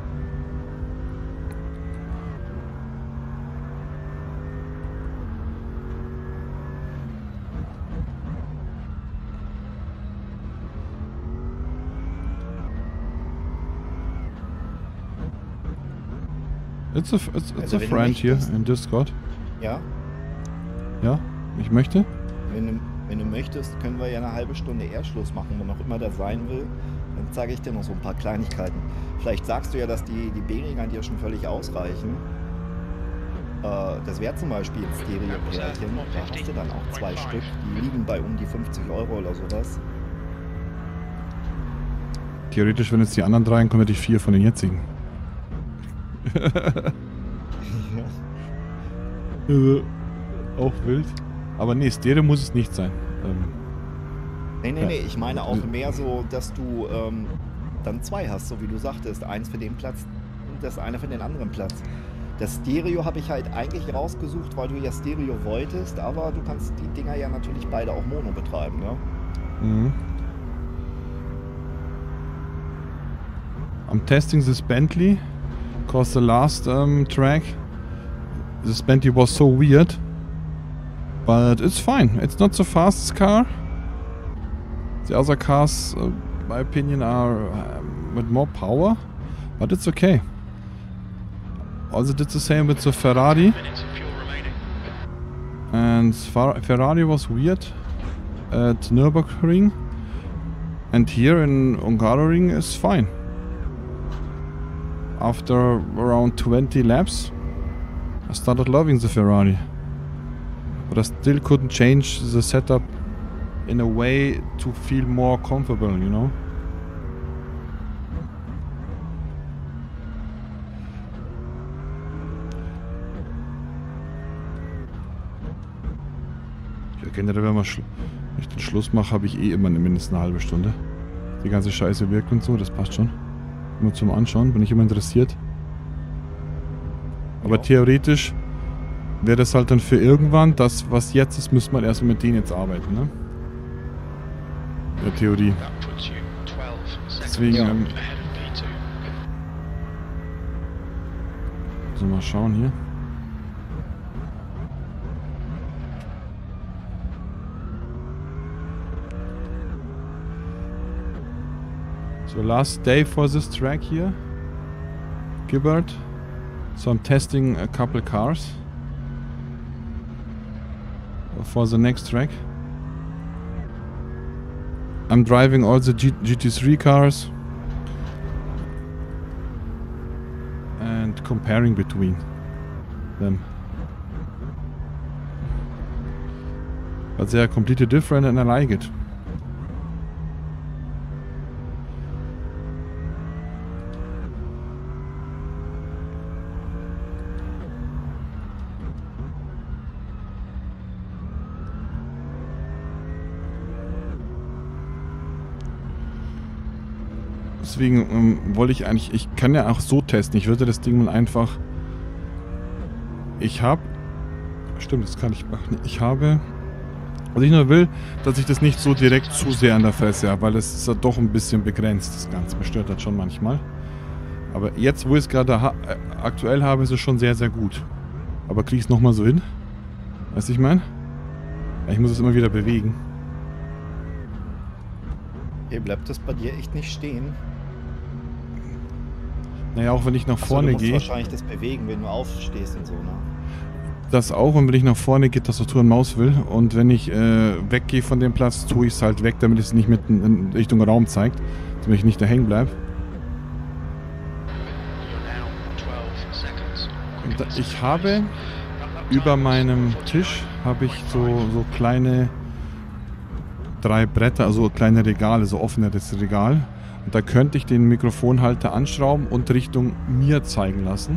It's a, it's, it's Also a wenn du friend here möchtest. in Discord. Ja? Ja, ich möchte. Wenn du, wenn du möchtest, können wir ja eine halbe Stunde eher Schluss machen, wenn auch immer der sein will. Dann zeige ich dir noch so ein paar Kleinigkeiten. Vielleicht sagst du ja, dass die, die B-Ringer dir schon völlig ausreichen. Äh, das wäre zum Beispiel ein Stereo-Pärchen. Da hast du dann auch zwei Stück. Die liegen bei um die fünfzig Euro oder sowas. Theoretisch, wenn jetzt die anderen drei kommen, hätte ich vier von den jetzigen. Äh, auch wild. Aber nee, Stereo muss es nicht sein. Ähm, Nee, nee, Ja. nee, ich meine auch mehr so, dass du ähm, dann zwei hast, so wie du sagtest. Eins für den Platz und das eine für den anderen Platz. Das Stereo habe ich halt eigentlich rausgesucht, weil du ja Stereo wolltest, aber du kannst die Dinger ja natürlich beide auch Mono betreiben, ne? mhm. I'm testing this Bentley because the last um, track this Bentley was so weird, but it's fine. It's not so fast, this car. The other cars, uh, in my opinion, are um, with more power, but it's okay. Also did the same with the Ferrari, Minutes of fuel remaining. and Fer- Ferrari was weird at Nürburgring, and here in Hungaroring is fine. After around twenty laps, I started loving the Ferrari, but I still couldn't change the setup in a way to feel more comfortable, you know? Ja, generell, wenn man Schlu- wenn ich den Schluss mache, habe ich eh immer eine mindestens eine halbe Stunde. Die ganze Scheiße wirkt und so, das passt schon. Nur zum Anschauen, bin ich immer interessiert. Aber Ja. theoretisch wäre das halt dann für irgendwann, das was jetzt ist, müsste man erstmal mit denen jetzt arbeiten, ne? In der Theorie. That puts you twelve seconds Deswegen, Ja. ähm, ahead of P two. so mal schauen hier. So last day for this track here, Gibbard. So I'm testing a couple cars for the next track. I'm driving all the G GT3 cars and comparing between them. But they are completely different and I like it. Deswegen ähm, wollte ich eigentlich, ich kann ja auch so testen. Ich würde das Ding mal einfach. Ich habe. Stimmt, das kann ich machen. Ich habe. Was ich nur will, dass ich das nicht so direkt zu sehr an der Fresse habe, weil das ist ja doch ein bisschen begrenzt, das Ganze. Mich stört das schon manchmal. Aber jetzt, wo ich es gerade ha äh, aktuell habe, ist es schon sehr, sehr gut. Aber kriege ich es nochmal so hin? Weißt du, ich meine? Ich muss es immer wieder bewegen. Hier bleibt das bei dir echt nicht stehen. Naja, auch wenn ich nach Achso, vorne du musst gehe. wahrscheinlich das bewegen, wenn du aufstehst und so, ne? Das auch, und wenn ich nach vorne gehe, Tastatur und Maus will. Und wenn ich äh, weggehe von dem Platz, tue ich es halt weg, damit es nicht mit in Richtung Raum zeigt, damit ich nicht da hängen bleibe. You're now twelve seconds. Und da, ich habe über meinem Tisch habe ich so, so kleine drei Bretter, also kleine Regale, so offenes Regal. Und da könnte ich den Mikrofonhalter anschrauben und Richtung mir zeigen lassen.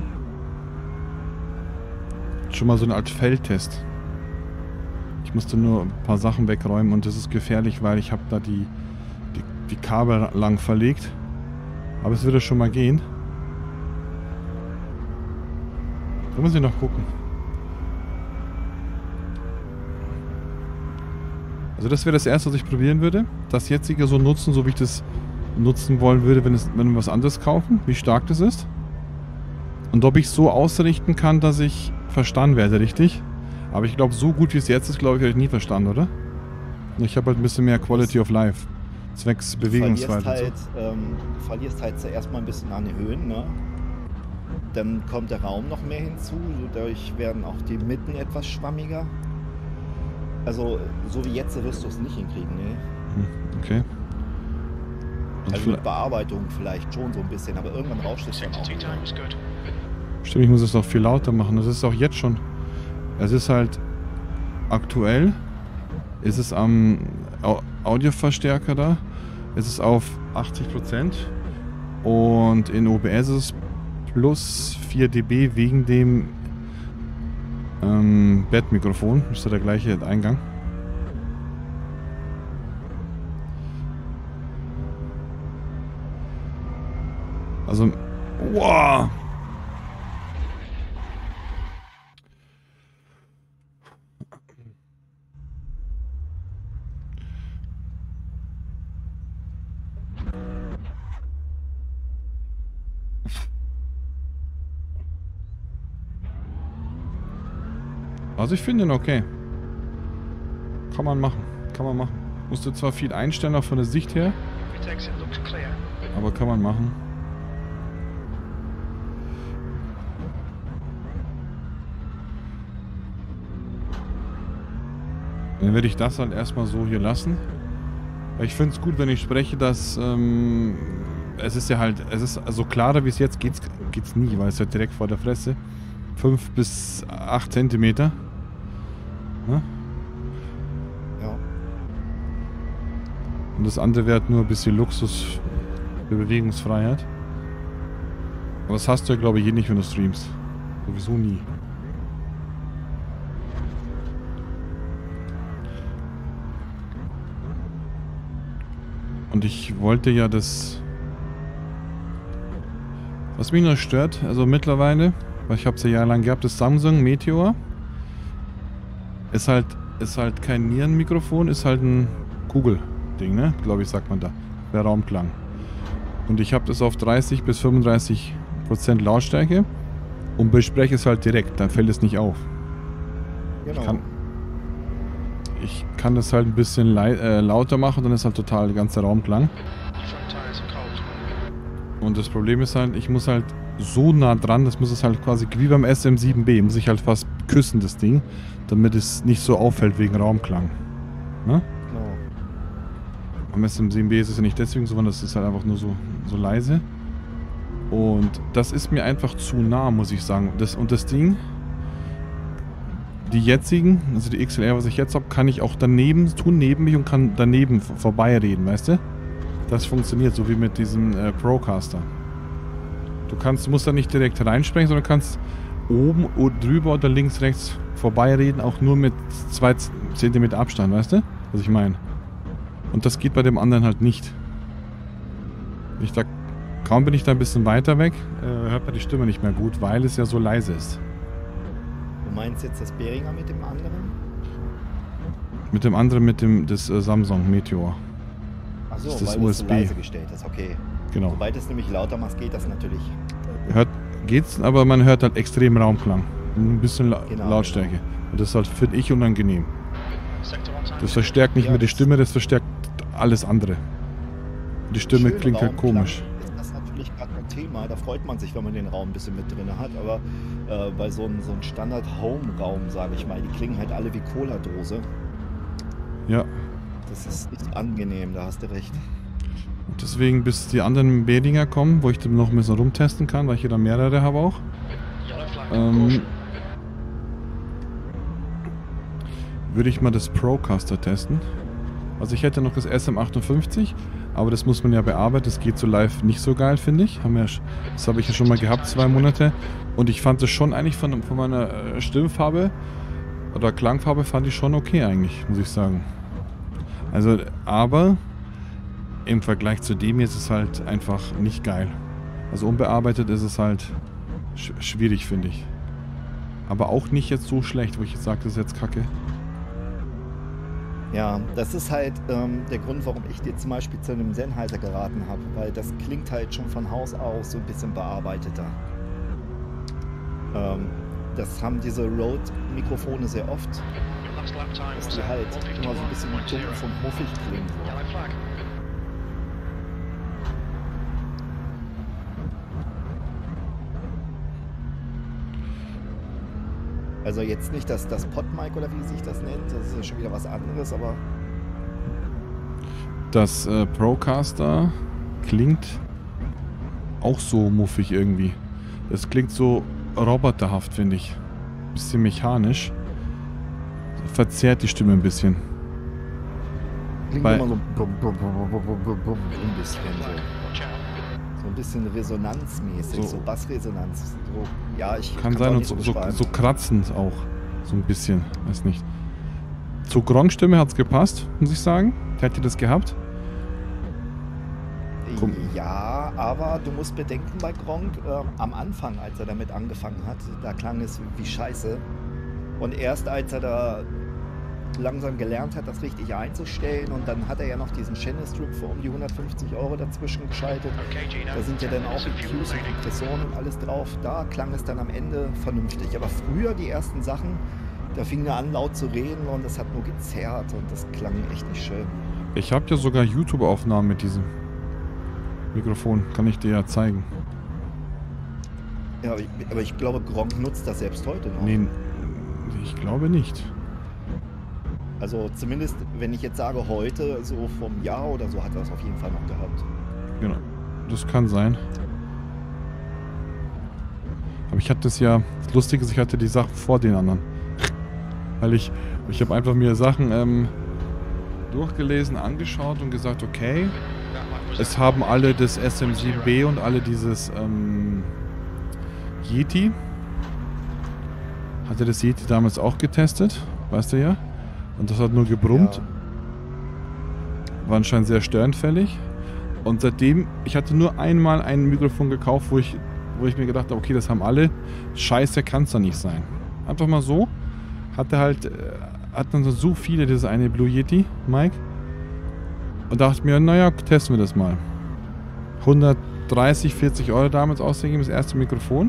Schon mal so eine Art Feldtest. Ich musste nur ein paar Sachen wegräumen und das ist gefährlich, weil ich habe da die, die, die Kabel lang verlegt. Aber es würde schon mal gehen. Da muss ich noch gucken. Also das wäre das erste, was ich probieren würde. Das jetzige so nutzen, so wie ich das nutzen wollen würde, wenn, es, wenn wir was anderes kaufen. Wie stark das ist. Und ob ich so ausrichten kann, dass ich verstanden werde, richtig? Aber ich glaube, so gut wie es jetzt ist, glaube ich, habe ich nie verstanden, oder? Ich habe halt ein bisschen mehr Quality of Life. Zwecks Bewegungsfreiheit. Du verlierst halt, ähm, verlierst halt zuerst mal ein bisschen an den Höhen, ne? Dann kommt der Raum noch mehr hinzu. Dadurch werden auch die Mitten etwas schwammiger. Also, so wie jetzt wirst du es nicht hinkriegen, ne? Okay. Und also mit Bearbeitung vielleicht schon so ein bisschen, aber irgendwann rauscht es dann auch. Safety time is good. Stimmt, ich muss es auch viel lauter machen. Das ist auch jetzt schon. Es ist halt aktuell. Ist es am Audioverstärker da. Es ist auf achtzig Prozent. Und in O B S ist es plus vier Dezibel wegen dem ähm, Bettmikrofon. Ist ja der gleiche Eingang. Also, wow! Also ich finde ihn okay. Kann man machen. Kann man machen. Musste zwar viel einstellen, auch von der Sicht her. It exit looks clear. Aber kann man machen. Dann werde ich das halt erstmal so hier lassen. Weil ich finde es gut, wenn ich spreche, dass ähm, es ist ja halt, es ist also klarer wie es jetzt geht's, geht's nie, weil es ja direkt vor der Fresse. fünf bis acht Zentimeter. Ja? Ja. Und das andere wäre halt nur ein bisschen Luxus für Bewegungsfreiheit. Aber das hast du ja, glaube ich, eh nicht, wenn du streamst. Sowieso nie. Und ich wollte ja das... Was mich noch stört, also mittlerweile, weil ich habe es ja jahrelang gehabt, das Samsung Meteor. Ist halt, ist halt kein Nierenmikrofon, ist halt ein Kugelding, ne? Glaube ich, sagt man da. Der Raumklang. Und ich habe das auf dreißig bis fünfunddreißig Prozent Lautstärke und bespreche es halt direkt, dann fällt es nicht auf. Genau. Ich kann, ich kann das halt ein bisschen äh, lauter machen, dann ist halt total der ganze Raumklang. Front tires are cold. Und das Problem ist halt, ich muss halt so nah dran, das muss es halt quasi wie beim S M sieben B, muss ich halt fast küssen, das Ding, damit es nicht so auffällt wegen Raumklang. Ne? Genau. Am S M sieben B ist es ja nicht deswegen so, sondern das ist halt einfach nur so, so leise. Und das ist mir einfach zu nah, muss ich sagen. Das, und das Ding, die jetzigen, also die X L R, was ich jetzt habe, kann ich auch daneben tun, neben mich und kann daneben vorbeireden, weißt du? Das funktioniert, so wie mit diesem äh, Procaster. Du kannst, du musst da nicht direkt reinsprechen, sondern kannst oben oder drüber oder links, rechts vorbeireden, auch nur mit zwei Zentimeter Abstand, weißt du? Was ich meine. Und das geht bei dem anderen halt nicht. Ich da, kaum bin ich da ein bisschen weiter weg, äh, hört man die Stimme nicht mehr gut, weil es ja so leise ist. Du meinst jetzt das Behringer mit dem anderen? Mit dem anderen, mit dem des äh, Samsung Meteor. Achso, Das ist das weil U du S es so B. leise gestellt hast, okay. Genau. Sobald es nämlich lauter machst, geht das natürlich. Hört, geht's, aber man hört halt extrem Raumklang. Ein bisschen La Genau, Lautstärke. genau. Und das ist halt, finde ich, unangenehm. Sector on time. Das verstärkt nicht Ja, nur die das- Stimme, das verstärkt alles andere. Die Stimme Schön, klingt halt Raumklang komisch. Ist das natürlich gerade ein Thema, da freut man sich, wenn man den Raum ein bisschen mit drin hat, aber äh, bei so einem so einem Standard-Home-Raum, sage ich mal, die klingen halt alle wie Cola-Dose. Ja. Das ist nicht angenehm, da hast du recht. Und deswegen, bis die anderen Behringer kommen, wo ich dann noch ein bisschen rumtesten kann, weil ich hier dann mehrere habe auch. Yellow flag. Ähm, Caution. würde ich mal das Procaster testen. Also ich hätte noch das S M achtundfünfzig, aber das muss man ja bearbeiten. Das geht so live nicht so geil, finde ich. Haben wir, das habe ich ja schon mal gehabt, zwei Monate. Und ich fand es schon eigentlich von, von meiner Stimmfarbe oder Klangfarbe fand ich schon okay eigentlich, muss ich sagen. Also, aber im Vergleich zu dem hier ist es halt einfach nicht geil. Also unbearbeitet ist es halt sch schwierig, finde ich. Aber auch nicht jetzt so schlecht, wo ich jetzt sage, das ist jetzt kacke. Ja, das ist halt ähm, der Grund, warum ich dir zum Beispiel zu einem Sennheiser geraten habe, weil das klingt halt schon von Haus aus so ein bisschen bearbeiteter. Ähm, das haben diese Rode-Mikrofone sehr oft, Last lap time dass was die at halt one immer so ein fifty-one bisschen point zero. dumpf und muffig klingen. Yellow flag. Also jetzt nicht das, das Podmic oder wie sich das nennt, das ist ja schon wieder was anderes, aber Das äh, Procaster klingt auch so muffig irgendwie. Das klingt so roboterhaft, finde ich. Bisschen mechanisch. Verzerrt die Stimme ein bisschen. klingt Bei- immer so bum, bum, bum, bum, bum, bum, bum, ein bisschen so. Watch out. So ein bisschen resonanzmäßig, So. so, Bassresonanz. So, ja, ich Kann kann's sein auch und nicht so, so so, beschreiben. so kratzend auch. So ein bisschen. Weiß nicht. Zur Gronk-Stimme hat es gepasst, muss ich sagen. Hätte das gehabt? Komm. Ja, aber du musst bedenken, bei Gronk ähm, am Anfang, als er damit angefangen hat, da klang es wie Scheiße. Und erst als er da langsam gelernt hat, das richtig einzustellen, und dann hat er ja noch diesen Channel Strip für um die hundertfünfzig Euro dazwischen geschaltet. Okay, Gino. Da sind ja ten dann auch minutes of fuel E Qs und remaining. Kompressoren und alles drauf. Da klang es dann am Ende vernünftig. Aber früher, die ersten Sachen, da fing er an laut zu reden und es hat nur gezerrt und das klang echt nicht schön. Ich habe ja sogar YouTube-Aufnahmen mit diesem Mikrofon. Kann ich dir ja zeigen. Ja, aber ich, aber ich glaube, Gronk nutzt das selbst heute noch. Nee, ich glaube nicht. Also zumindest, wenn ich jetzt sage heute, so vom Jahr oder so, hat er das auf jeden Fall noch gehabt. Genau. Das kann sein. Aber ich hatte es ja... Das Lustige ist, ich hatte die Sachen vor den anderen. Weil ich... Ich habe einfach mir Sachen ähm, durchgelesen, angeschaut und gesagt, okay, That lap was es at haben alle das S M sieben B und alle dieses ähm, Yeti. Hatte das Yeti damals auch getestet, weißt du ja. Und das hat nur gebrummt. War anscheinend sehr störanfällig. Und seitdem, ich hatte nur einmal ein Mikrofon gekauft, wo ich, wo ich mir gedacht habe, okay, das haben alle. Scheiße, kann es doch nicht sein. Einfach mal so. Hatte halt, äh, hatten so viele, dieses eine Blue Yeti, Mike. Und dachte mir, naja, testen wir das mal. hundertdreißig, vierzig Euro damals ausgegeben, das erste Mikrofon.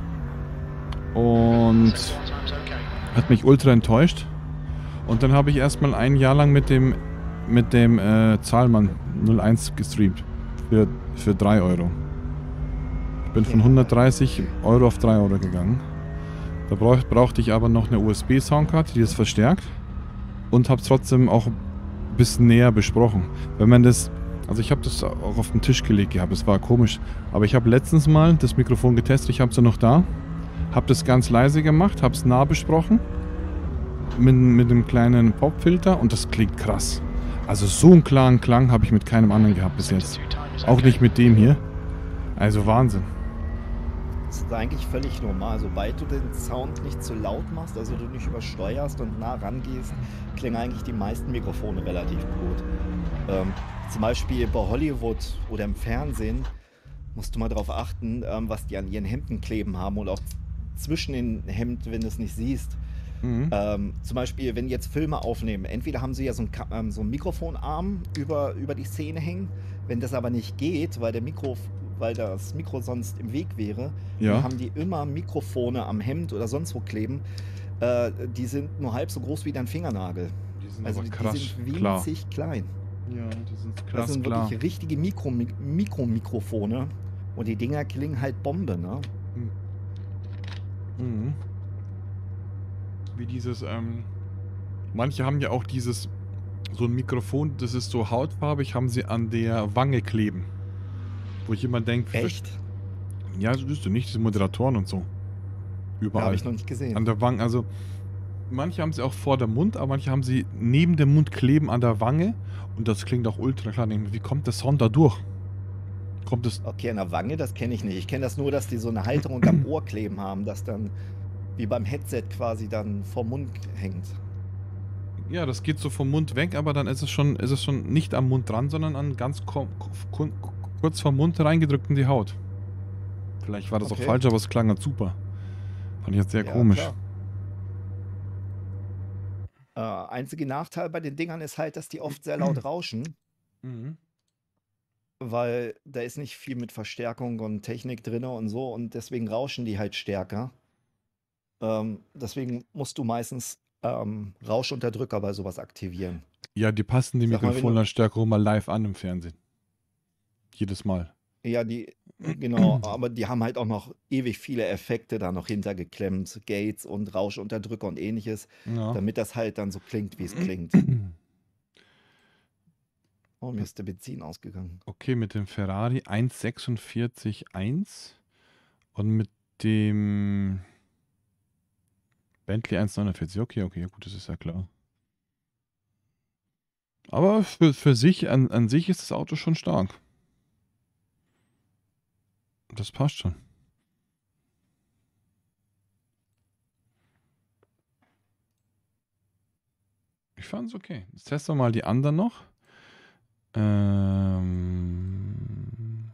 Und sector one time's okay. hat mich ultra enttäuscht. Und dann habe ich erstmal ein Jahr lang mit dem mit dem äh, Zahlmann null eins gestreamt. Für, für drei Euro. Ich bin von Ja. hundertdreißig Euro auf drei Euro gegangen. Da brauch, brauchte ich aber noch eine U S B-Soundkarte, die das verstärkt. Und habe es trotzdem auch ein bisschen näher besprochen. Wenn man das... Also ich habe das auch auf den Tisch gelegt gehabt, es war komisch. Aber ich habe letztens mal das Mikrofon getestet, ich habe es ja noch da. Habe das ganz leise gemacht, habe es nah besprochen. Mit, mit einem kleinen Popfilter und das klingt krass. Also so einen klaren Klang habe ich mit keinem anderen gehabt bis jetzt. Sector two time was Auch okay. nicht mit dem hier. Also Wahnsinn. Das ist eigentlich völlig normal. Sobald du den Sound nicht zu laut machst, also du nicht übersteuerst und nah rangehst, klingen eigentlich die meisten Mikrofone relativ gut. Ähm, zum Beispiel bei Hollywood oder im Fernsehen musst du mal darauf achten, ähm, was die an ihren Hemden kleben haben und auch z- zwischen den Hemden, wenn du es nicht siehst. Mhm. Ähm, zum Beispiel, wenn die jetzt Filme aufnehmen, entweder haben sie ja so einen, Ka- ähm, so einen Mikrofonarm über, über die Szene hängen. Wenn das aber nicht geht, weil, der Mikro, weil das Mikro sonst im Weg wäre, Ja. dann haben die immer Mikrofone am Hemd oder sonst wo kleben. Äh, die sind nur halb so groß wie dein Fingernagel. Die sind Also aber die, krass die sind klar. winzig klein. Ja, die sind Das krass sind klar. wirklich richtige Mikro, Mikromikrofone. Und die Dinger klingen halt Bombe, ne? Mhm. Wie dieses, ähm, manche haben ja auch dieses, so ein Mikrofon, das ist so hautfarbig, haben sie an der Wange kleben. Wo ich immer denke, Echt? ja, das ist du nicht, diese Moderatoren und so. Ja, Überall. habe ich noch nicht gesehen. An der Wange, also manche haben sie auch vor dem Mund, aber manche haben sie neben dem Mund kleben an der Wange. Und das klingt auch ultra klar. Wie kommt der Sound da durch? Kommt es. Okay, an der Wange, das kenne ich nicht. Ich kenne das nur, dass die so eine Halterung am Ohr kleben haben, das dann wie beim Headset quasi dann vom Mund hängt. Ja, das geht so vom Mund weg, aber dann ist es schon, ist es schon nicht am Mund dran, sondern an ganz kurz vom Mund reingedrückt in die Haut. Vielleicht war das Okay. auch falsch, aber es klang halt super. Fand ich jetzt sehr Ja, komisch. klar. Äh, einzige Nachteil bei den Dingern ist halt, dass die oft sehr laut rauschen, Mhm. weil da ist nicht viel mit Verstärkung und Technik drin und so und deswegen rauschen die halt stärker. Ähm, deswegen musst du meistens ähm, Rauschunterdrücker bei sowas aktivieren. Ja, die passen die Sag mal, wenn Mikrofone du- dann stärker mal live an im Fernsehen. Jedes Mal. Ja, die, genau, aber die haben halt auch noch ewig viele Effekte da noch hintergeklemmt, Gates und Rauschunterdrücker und ähnliches, Ja. damit das halt dann so klingt, wie es klingt. Oh, mir ist der Benzin ausgegangen. Okay, mit dem Ferrari eins sechsundvierzig eins und mit dem Bentley eins neunundvierzig. Okay, okay, ja, gut, das ist ja klar. Aber für, für sich, an, an sich ist das Auto schon stark. Das passt schon. Ich fand es okay. Jetzt testen wir mal die anderen noch. Ähm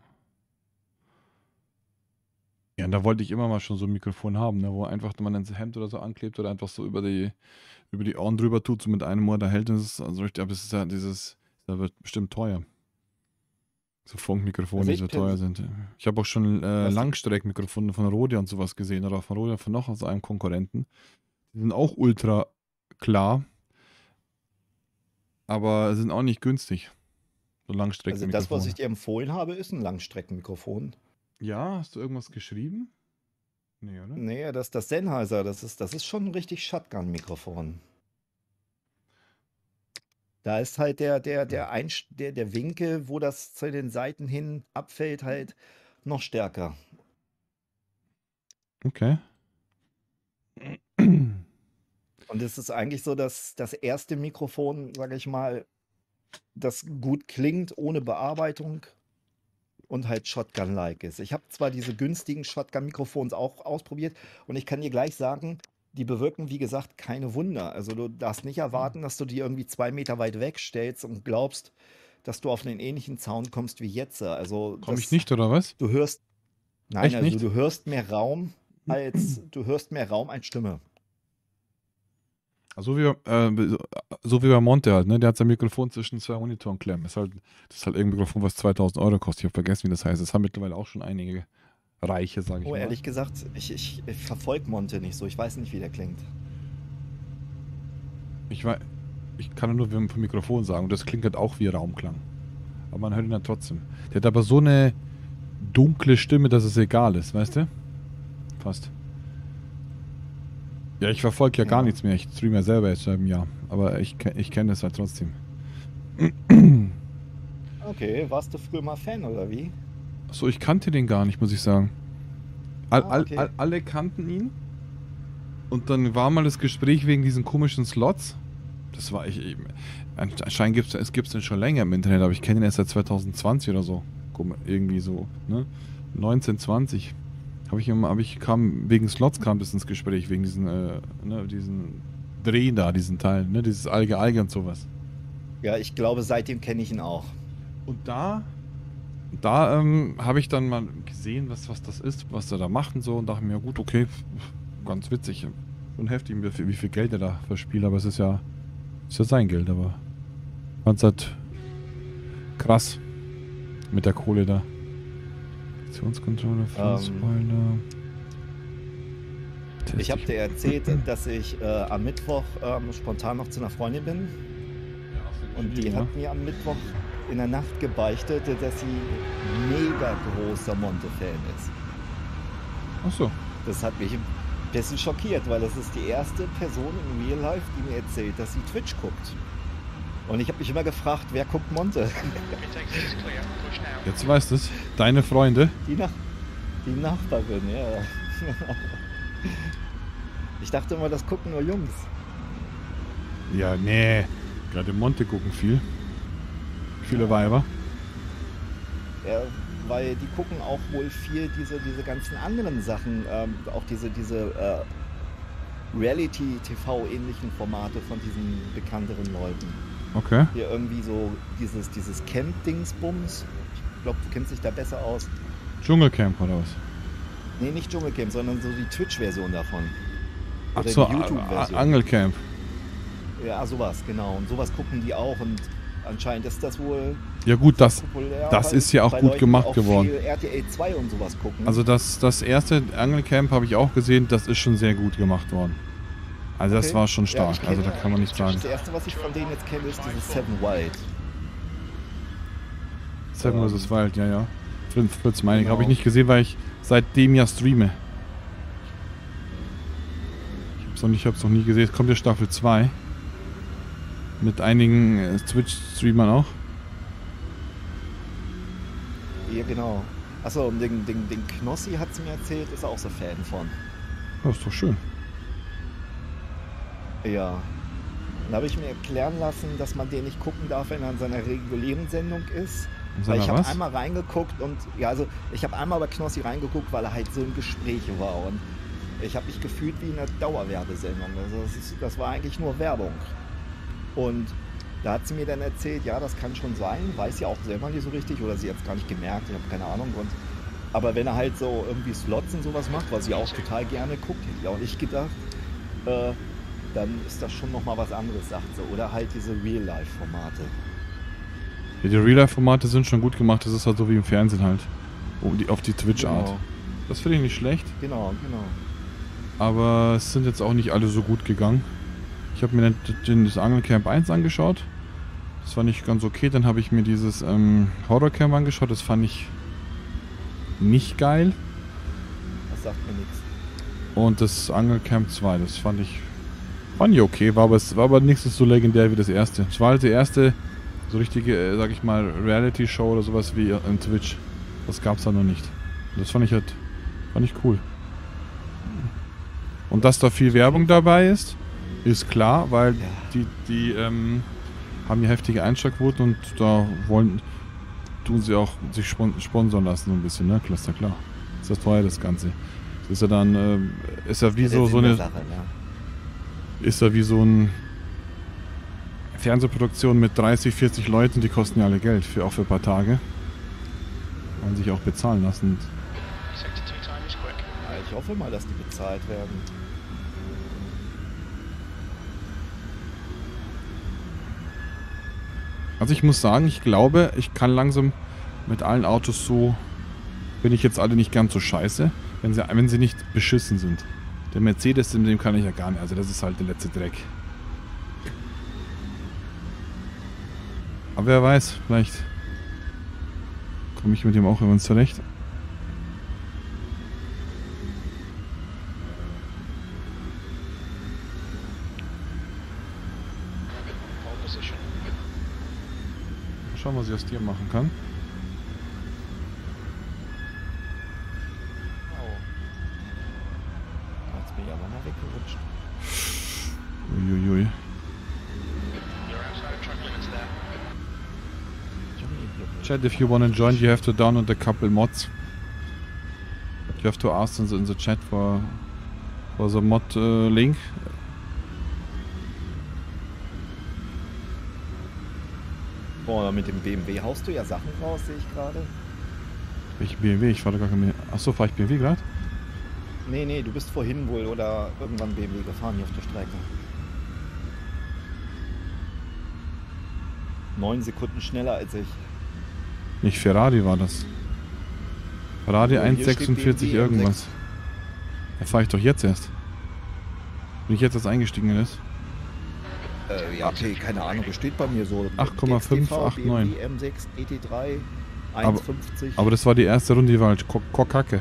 ja, und da wollte ich immer mal schon so ein Mikrofon haben, ne, wo einfach man ins Hemd oder so anklebt oder einfach so über die, über die Ohren drüber tut, so mit einem Ohr da hält. Das ist also richtig, aber es ist ja dieses, da wird bestimmt teuer. So Funkmikrofone, Also die ich so pers- teuer sind. Ich habe auch schon äh, Was- Langstreckmikrofone von Rode und sowas gesehen oder von Rode von noch aus einem Konkurrenten. Die sind auch ultra klar, aber sind auch nicht günstig. So Also Langstreckenmikrofone. das, was ich dir empfohlen habe, ist ein Langstreckenmikrofon. Ja, hast du irgendwas geschrieben? Nee, oder? Nee, das das Sennheiser, das ist, das ist schon ein richtig Shotgun-Mikrofon. Da ist halt der, der, der, Einst der, der Winkel, wo das zu den Seiten hin abfällt, halt noch stärker. Okay. Und es ist eigentlich so, dass das erste Mikrofon, sage ich mal, das gut klingt, ohne Bearbeitung und halt Shotgun-like ist. Ich habe zwar diese günstigen Shotgun-Mikrofons auch ausprobiert und ich kann dir gleich sagen, die bewirken, wie gesagt, keine Wunder. Also du darfst nicht erwarten, dass du die irgendwie zwei Meter weit wegstellst und glaubst, dass du auf einen ähnlichen Sound kommst wie jetzt. Also Komm ich das- nicht, oder was? Du hörst, nein, Echt also nicht? du hörst mehr Raum als, du hörst mehr Raum als Stimme. So wie, äh, so wie bei Monte halt, ne? Der hat sein Mikrofon zwischen zwei Monitoren klemmen. Das ist halt, das ist halt irgendein Mikrofon, was zweitausend Euro kostet. Ich habe vergessen, wie das heißt. Das haben mittlerweile auch schon einige Reiche, sage ich Oh, mal. ehrlich gesagt, ich, ich, ich verfolge Monte nicht so. Ich weiß nicht, wie der klingt. Ich, wei- ich kann nur vom Mikrofon sagen. Und das klingt halt auch wie Raumklang. Aber man hört ihn dann trotzdem. Der hat aber so eine dunkle Stimme, dass es egal ist, weißt du? Fast. Ja, ich verfolge ja, gar Ja. nichts mehr. Ich streame ja selber jetzt seit einem Jahr. Aber ich, ke- ich kenne das halt trotzdem. Okay, warst du früher mal Fan oder wie? So, ich kannte den gar nicht, muss ich sagen. All, Ah, okay. all, all, alle kannten ihn. Und dann war mal das Gespräch wegen diesen komischen Slots. Das war ich eben. Anscheinend gibt es gibt's den schon länger im Internet, aber ich kenne ihn erst seit zwanzig zwanzig oder so. Guck mal, irgendwie so, ne? neunzehn zwanzig. Habe ich immer, hab ich kam, wegen Slots kam das ins Gespräch, wegen diesen, äh, ne, diesen Dreh da, diesen Teil, ne? Dieses Alge-Alge und sowas. Ja, ich glaube, seitdem kenne ich ihn auch. Und da, da ähm, habe ich dann mal gesehen, was, was das ist, was er da macht und so und dachte mir, ja gut, okay, ganz witzig. Schon heftig, wie viel, wie viel Geld er da verspielt, aber es ist ja, ist ja sein Geld, aber fand's halt krass mit der Kohle da. Aktionscontroller, Frontspoiler. Test- Ich habe dir erzählt, dass ich äh, am Mittwoch ähm, spontan noch zu einer Freundin bin. Und die Ja. hat mir am Mittwoch in der Nacht gebeichtet, dass sie mega großer Monte-Fan ist. Ach so. Das hat mich ein bisschen schockiert, weil das ist die erste Person in Real Life, die mir erzählt, dass sie Twitch guckt. Und ich habe mich immer gefragt, wer guckt Monte? It takes it is clear. Push now. Jetzt weißt du es. Deine Freunde. Die, Nach die Nachbarin, ja. Ich dachte immer, das gucken nur Jungs. Ja, nee. Gerade im Monte gucken viel. Viele Weiber. Ja, weil die gucken auch wohl viel diese, diese ganzen anderen Sachen, ähm, auch diese, diese äh, Reality-T V-ähnlichen Formate von diesen bekannteren Leuten. Okay. Hier irgendwie so dieses, dieses Camp-Dingsbums. Ich glaube, du kennst dich da besser aus. Dschungelcamp oder was? Nee, nicht Dschungelcamp, sondern so die Twitch-Version davon. Ach Oder so, die YouTube-Version. Angelcamp. Ja, sowas, genau. Und sowas gucken die auch und anscheinend ist das wohl Ja gut, das, populär. das bei- ist ja auch bei gut Leuten, die gemacht auch geworden. viel R T L zwei und sowas gucken. Also das, das erste Angelcamp habe ich auch gesehen, das ist schon sehr gut gemacht worden. Also das Okay. war schon Ja, stark, ich kenn- also da kann man nichts sagen. Das erste, was ich von denen jetzt kenne, ist dieses Seven Wild. Seven ähm, versus. Wild, ja, ja. Fritz, Fritz meine ich, genau. habe ich nicht gesehen, weil ich seitdem ja streame. Ich hab's noch, nicht, ich hab's noch nie gesehen. Es kommt ja Staffel zwei. Mit einigen äh, Twitch-Streamern auch. Ja, genau. Achso, und den, den, den Knossi hat sie mir erzählt, ist er auch so Fan von. Das ist doch schön. Ja. Dann habe ich mir erklären lassen, dass man den nicht gucken darf, wenn er in seiner regulären Sendung ist. In Weil seiner ich habe was? einmal reingeguckt und ja, also ich habe einmal bei Knossi reingeguckt, weil er halt so im Gespräch war und ich habe mich gefühlt wie in einer Dauerwerbesendung. Also das, ist, das war eigentlich nur Werbung. Und da hat sie mir dann erzählt, ja, das kann schon sein, weiß sie auch selber nicht so richtig oder sie hat es gar nicht gemerkt, ich habe keine Ahnung. Und, aber wenn er halt so irgendwie Slots und sowas macht, was sie auch total gerne guckt, hätte ich auch nicht gedacht, äh, dann ist das schon nochmal was anderes, sagt sie. Oder halt diese Real-Life-Formate. Ja, die Real-Life-Formate sind schon gut gemacht, das ist halt so wie im Fernsehen halt. Um die, auf die Twitch-Art. Genau. Das finde ich nicht schlecht, Genau, genau. aber es sind jetzt auch nicht alle so gut gegangen. Ich habe mir dann den- das Angelcamp eins angeschaut. Das fand ich ganz okay. Dann habe ich mir dieses ähm, Horrorcamp angeschaut. Das fand ich nicht geil. Das sagt mir nichts. Und das Angelcamp zwei, das fand ich, fand ich okay. War aber, es war aber nichts so legendär wie das erste. Es war halt die erste so richtige, äh, sag ich mal, Reality-Show oder sowas wie in Twitch. Das gab es da noch nicht. Und das fand ich halt, fand ich cool. Und dass da viel Werbung dabei ist, ist klar, weil Ja. die, die ähm, haben ja heftige Einschlagquoten und da wollen, tun sie auch sich spon sponsern lassen so ein bisschen, ne? Klar, ist ja klar. Ist das teuer, das Ganze. Das ist ja dann, ähm, ist ja wie Ja, so, der so Sinn der eine, Sache, ja. ist ja wie so eine Fernsehproduktion mit dreißig, vierzig Leuten, die kosten ja alle Geld, für, auch für ein paar Tage. Wollen sich auch bezahlen lassen. Sector two time is quick. Ja, ich hoffe mal, dass die bezahlt werden. Also ich muss sagen, ich glaube, ich kann langsam mit allen Autos so, bin ich jetzt alle nicht ganz so scheiße, wenn sie, wenn sie nicht beschissen sind. Der Mercedes, in dem kann ich ja gar nicht, also das ist halt der letzte Dreck. Aber wer weiß, vielleicht komme ich mit dem auch irgendwann zurecht. Pole position. Schauen, was ich aus dir machen kann. Oh. Jetzt bin ich aber mal weggerutscht. Uiuiui. You're outside of track limits there. Johnny, hier. Chat, if you want to join, you have to download a couple mods. You have to ask in the, in the chat for, for the mod uh, link. Boah, mit dem B M W haust du ja Sachen raus, sehe ich gerade. Welchen B M W? Ich fahre gar kein. Achso, fahre ich B M W gerade? Nee, nee, du bist vorhin wohl oder irgendwann B M W gefahren hier auf der Strecke. Neun Sekunden schneller als ich. Nicht Ferrari war das. Ferrari Oh, hier eins sechsundvierzig steht B M W irgendwas. Da fahre ich doch jetzt erst. Bin ich jetzt erst eingestiegen in das? Äh, ja, okay, keine Ahnung, das steht bei mir so. acht Komma fünf acht neun. B M W M sechs E T drei Aber- eins fünfzig. Aber das war die erste Runde, die war halt Ko- Ko- Kacke.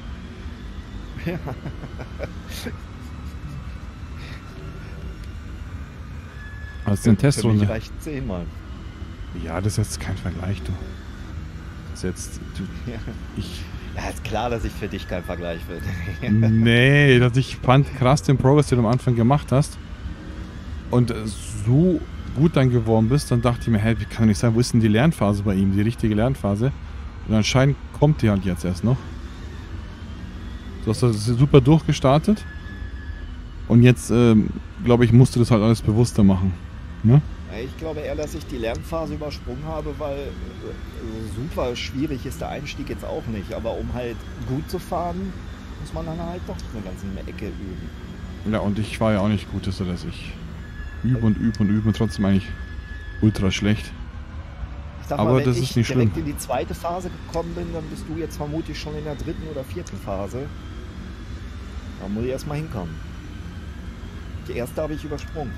Das ist eine Für Testrunde. mich reicht zehnmal. Ja, das ist jetzt kein Vergleich, du. Das ist jetzt. Du, Ja. ich. Ja, ist klar, dass ich für dich kein Vergleich bin. Nee, dass ich fand krass den Progress, den du am Anfang gemacht hast. und äh, so gut dann geworden bist, dann dachte ich mir, hä, wie kann nicht sein, wo ist denn die Lernphase bei ihm, die richtige Lernphase? Und anscheinend kommt die halt jetzt erst noch. Du hast das super durchgestartet und jetzt, ähm, glaube ich, musst du das halt alles bewusster machen. Ne? Ich glaube eher, dass ich die Lernphase übersprungen habe, weil äh, super schwierig ist der Einstieg jetzt auch nicht. Aber um halt gut zu fahren, muss man dann halt doch eine ganze Ecke üben. Ja, und ich war ja auch nicht gut, dass ich übe und übe und übe und trotzdem eigentlich ultra schlecht. Ich sag Aber mal, wenn das ich ist nicht direkt schlimm. in die zweite Phase gekommen bin, dann bist du jetzt vermutlich schon in der dritten oder vierten Phase. Da muss ich erstmal hinkommen. Die erste habe ich übersprungen.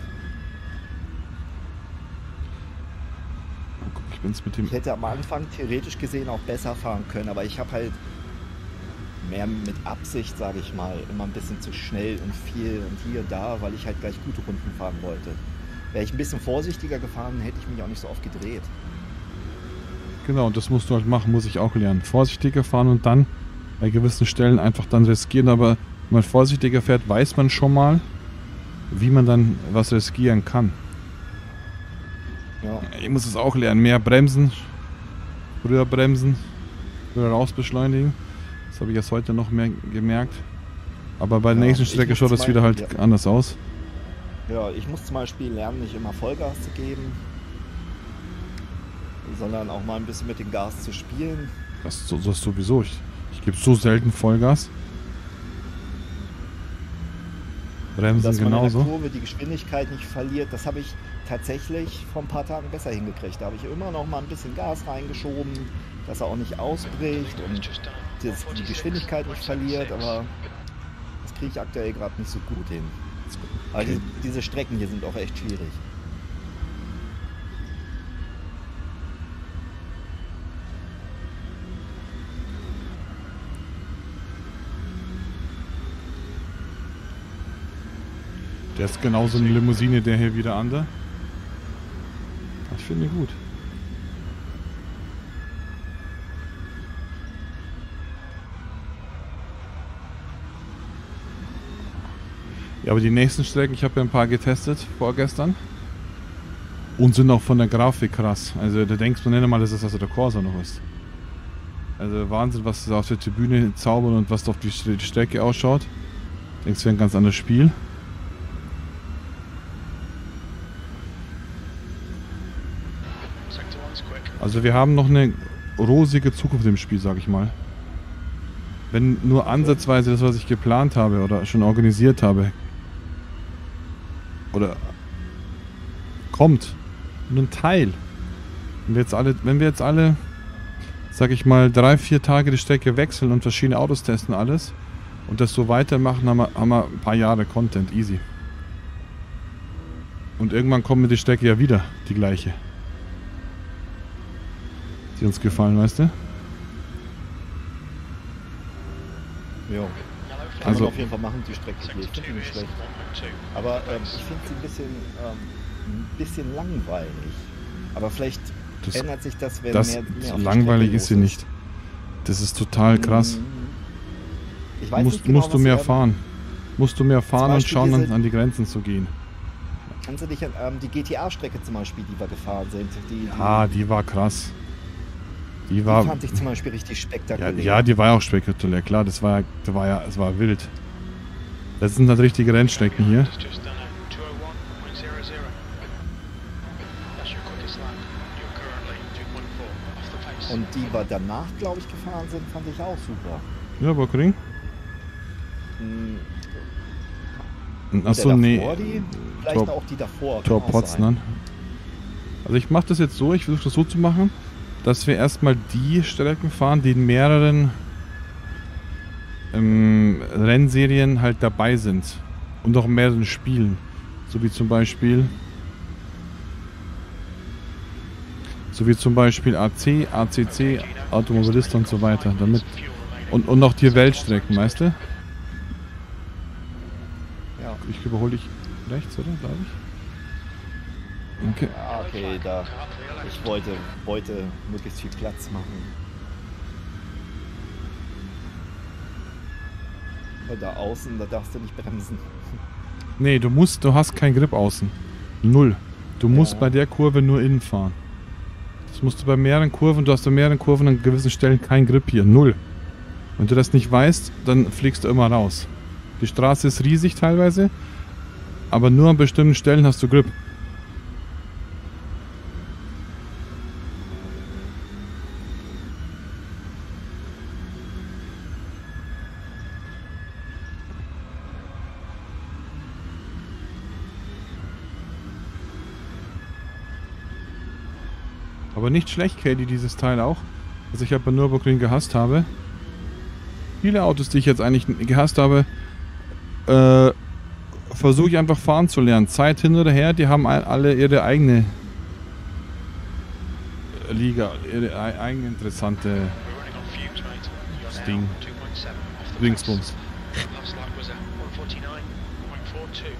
Guck, ich bin's mit dem. Ich hätte am Anfang theoretisch gesehen auch besser fahren können, aber ich habe halt mehr mit Absicht, sage ich mal, immer ein bisschen zu schnell und viel und hier, da, weil ich halt gleich gute Runden fahren wollte. Wäre ich ein bisschen vorsichtiger gefahren, hätte ich mich auch nicht so oft gedreht. Genau, und das musst du halt machen, muss ich auch lernen. Vorsichtiger fahren und dann bei gewissen Stellen einfach dann riskieren, aber wenn man vorsichtiger fährt, weiß man schon mal, wie man dann was riskieren kann. Ja. Ich muss es auch lernen, mehr bremsen, früher bremsen, früher rausbeschleunigen. Das habe ich erst heute noch mehr gemerkt. Aber bei der Ja, nächsten ich Strecke muss schaut das zum wieder halt Beispiel- anders aus. Ja, ich muss zum Beispiel lernen, nicht immer Vollgas zu geben, sondern auch mal ein bisschen mit dem Gas zu spielen. Das, so, das sowieso. Ich, ich gebe so selten Vollgas. Bremsen Dass man in der genauso. Kurve die Geschwindigkeit nicht verliert, das habe ich tatsächlich vor ein paar Tagen besser hingekriegt. Da habe ich immer noch mal ein bisschen Gas reingeschoben, dass er auch nicht ausbricht und das, die Geschwindigkeit nicht verliert, aber das kriege ich aktuell gerade nicht so gut hin. Aber die, diese Strecken hier sind auch echt schwierig. Der ist genauso eine Limousine, der hier wieder an der. Ich finde ihn gut. Ja, aber die nächsten Strecken, ich habe ja ein paar getestet vorgestern. Und sind auch von der Grafik krass. Also da denkst du nicht mal, dass es also der Corsa noch ist. Also Wahnsinn, was sie auf der Tribüne zaubern und was auf die St- die Strecke ausschaut. Denkst du, wäre ein ganz anderes Spiel. Sector one's quick. Also wir haben noch eine rosige Zukunft im Spiel, sag ich mal. Wenn nur ansatzweise das, was ich geplant habe oder schon organisiert habe, oder kommt, nur ein Teil. Wenn wir jetzt alle, wenn wir jetzt alle, sag ich mal, drei, vier Tage die Strecke wechseln und verschiedene Autos testen alles und das so weitermachen, haben wir, haben wir ein paar Jahre Content, easy. Und irgendwann kommt mir die Strecke ja wieder, die gleiche. Die uns gefallen, weißt du? Jo. Kann Also- man auf jeden Fall machen, die Strecke. Ich Sector finde die two nicht is schlecht. one point two. Aber ähm, ich finde sie ein bisschen, ähm, ein bisschen langweilig. Aber vielleicht Das, ändert sich das, wenn das mehr, mehr auf der langweilig Strecke ist sie los nicht. Das ist total krass. Mhm. Ich weiß Musst, nicht genau, musst du was mehr wir- fahren. Musst du mehr fahren und Beispiel schauen, an, diese- an die Grenzen zu gehen. Kannst du dich an ähm, die G T A-Strecke zum Beispiel, die wir gefahren sind, die, die, Ah, die war krass. Die die war. fand ich zum Beispiel richtig Ja, spektakulär. ja, die war ja auch spektakulär, klar. Das war, das war ja, es war wild. Das sind halt richtige Rennstrecken hier. It's just done a two oh one point zero zero. That's your quickest lap. You're currently two point four off the pace. Und die wir danach, glaube ich, gefahren sind, fand ich auch super. Ja, Bockring. Hm, Achso, der nee. davor, die, vielleicht Tor, auch die davor. Tor kann auch Potsdam. Also ich mache das jetzt so, ich versuche das so zu machen, dass wir erstmal die Strecken fahren, die in mehreren ähm, Rennserien halt dabei sind. Und auch in mehreren Spielen. So wie zum Beispiel so wie zum Beispiel A C, A C C, Automobilist und so weiter. Damit und, und auch die Weltstrecken, weißt du? sein. Ja. Ich überhole dich rechts, oder? Glaube ich. Okay. Ah, okay, da. Ich wollte, wollte möglichst viel Platz machen. Weil da außen, da darfst du nicht bremsen. Nee, du musst, du hast keinen Grip außen. Null. Du musst Ja. bei der Kurve nur innen fahren. Das musst du bei mehreren Kurven, du hast bei mehreren Kurven an gewissen Stellen kein Grip hier. Null. Wenn du das nicht weißt, dann fliegst du immer raus. Die Straße ist riesig teilweise, aber nur an bestimmten Stellen hast du Grip. Aber nicht schlecht, Katie, dieses Teil auch. Was ich halt bei Nürburgring gehasst habe. Viele Autos, die ich jetzt eigentlich gehasst habe, äh, versuche ich einfach fahren zu lernen. Zeit hin oder her, die haben alle ihre eigene Liga, ihre eigene interessante We're running on fumes, mate. You're now Ding. two point seven off the pace. Dingsbums. Last lap was at one forty-nine point four two.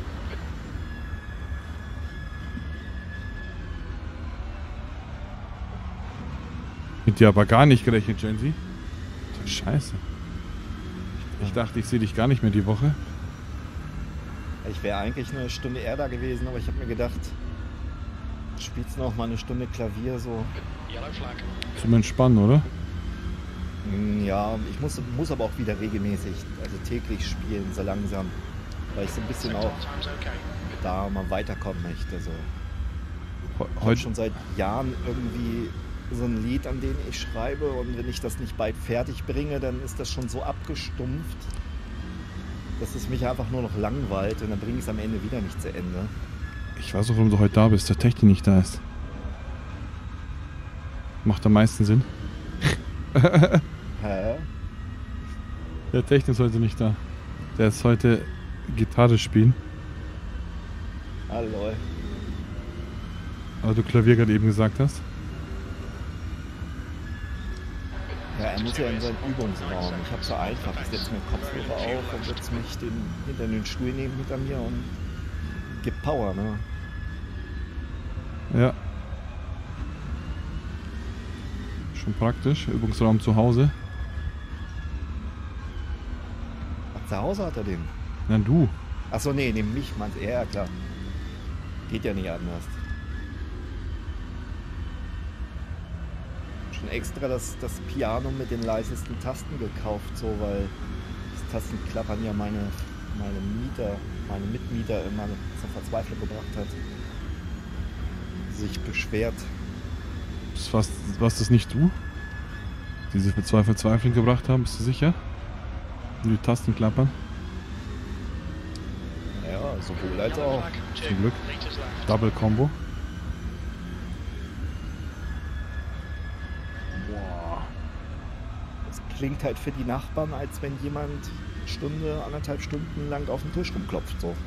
Mit dir aber gar nicht gerechnet, Jensi. Scheiße. Ich dachte, ich sehe dich gar nicht mehr die Woche. Ich wäre eigentlich eine Stunde eher da gewesen, aber ich habe mir gedacht, spielst noch mal eine Stunde Klavier so. Yellow flag. Zum Entspannen, oder? Hm, Ja, ich muss, muss aber auch wieder regelmäßig, also täglich spielen, so langsam. Weil ich so ein bisschen Sector auch time's okay. da mal weiterkommen möchte. So. He- Ich habe Heute, schon seit Jahren irgendwie so ein Lied, an dem ich schreibe, und wenn ich das nicht bald fertig bringe, dann ist das schon so abgestumpft, dass es mich einfach nur noch langweilt, und dann bringe ich es am Ende wieder nicht zu Ende. ich weiß auch, warum du heute da bist. Der Technik nicht da ist. Macht am meisten Sinn. Hä? Der Technik ist heute nicht da. Der ist heute Gitarre spielen. Hallo. Aber du Klavier gerade eben gesagt hast. Ja, er muss ja in seinen Übungsraum. Ich habe so einfach, ich setze mir Kopfhörer auf und setze mich den, hinter den Stuhl neben hinter mir und gib Power, ne? Ja. Schon praktisch. Übungsraum zu Hause. Ach, zu Hause hat er den. Na du. Achso, nee, neben mich meint er, ja klar. Geht ja nicht anders. Schon extra das, das Piano mit den leisesten Tasten gekauft, so, weil die Tasten klappern ja meine, meine Mieter, meine Mitmieter immer zur Verzweiflung gebracht hat. Sich beschwert. Das warst, warst das nicht du? Die sie für zwei Verzweiflung gebracht haben, bist du sicher? Und die Tasten klappern? Ja, sowohl als Yellow auch. flag. Two Zum Glück. meters left. Double Combo. Boah. Das klingt halt für die Nachbarn, als wenn jemand eine Stunde, anderthalb Stunden lang auf den Tisch rumklopft, so.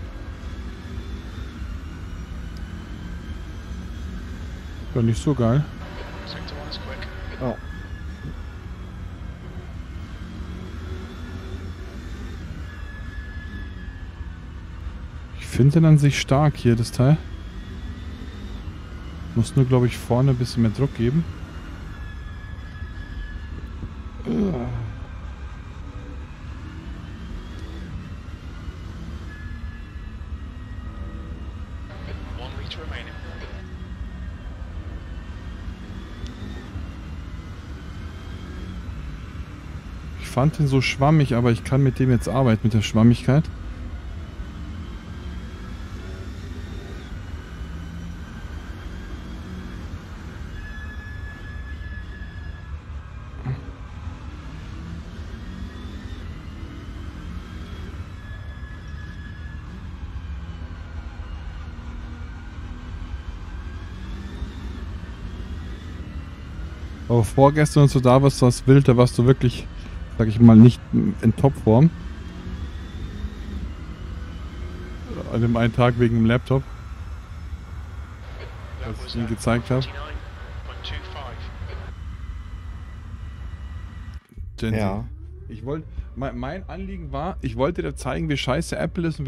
Ja, nicht so geil. Sector one is quick. Oh. Ich finde den an sich stark hier, das Teil. Muss nur, glaube ich, vorne ein bisschen mehr Druck geben. One meter remaining. Ich fand den so schwammig, aber ich kann mit dem jetzt arbeiten, mit der Schwammigkeit. Aber vorgestern und so da warst du was wild, da warst du wirklich, sag ich mal, nicht in Topform. An dem einen Tag wegen dem Laptop, That als was ich ihn at gezeigt habe. forty-nine point two five. Gen Z. Ja. Ich wollte, mein, mein Anliegen war, ich wollte dir zeigen, wie scheiße Apple ist und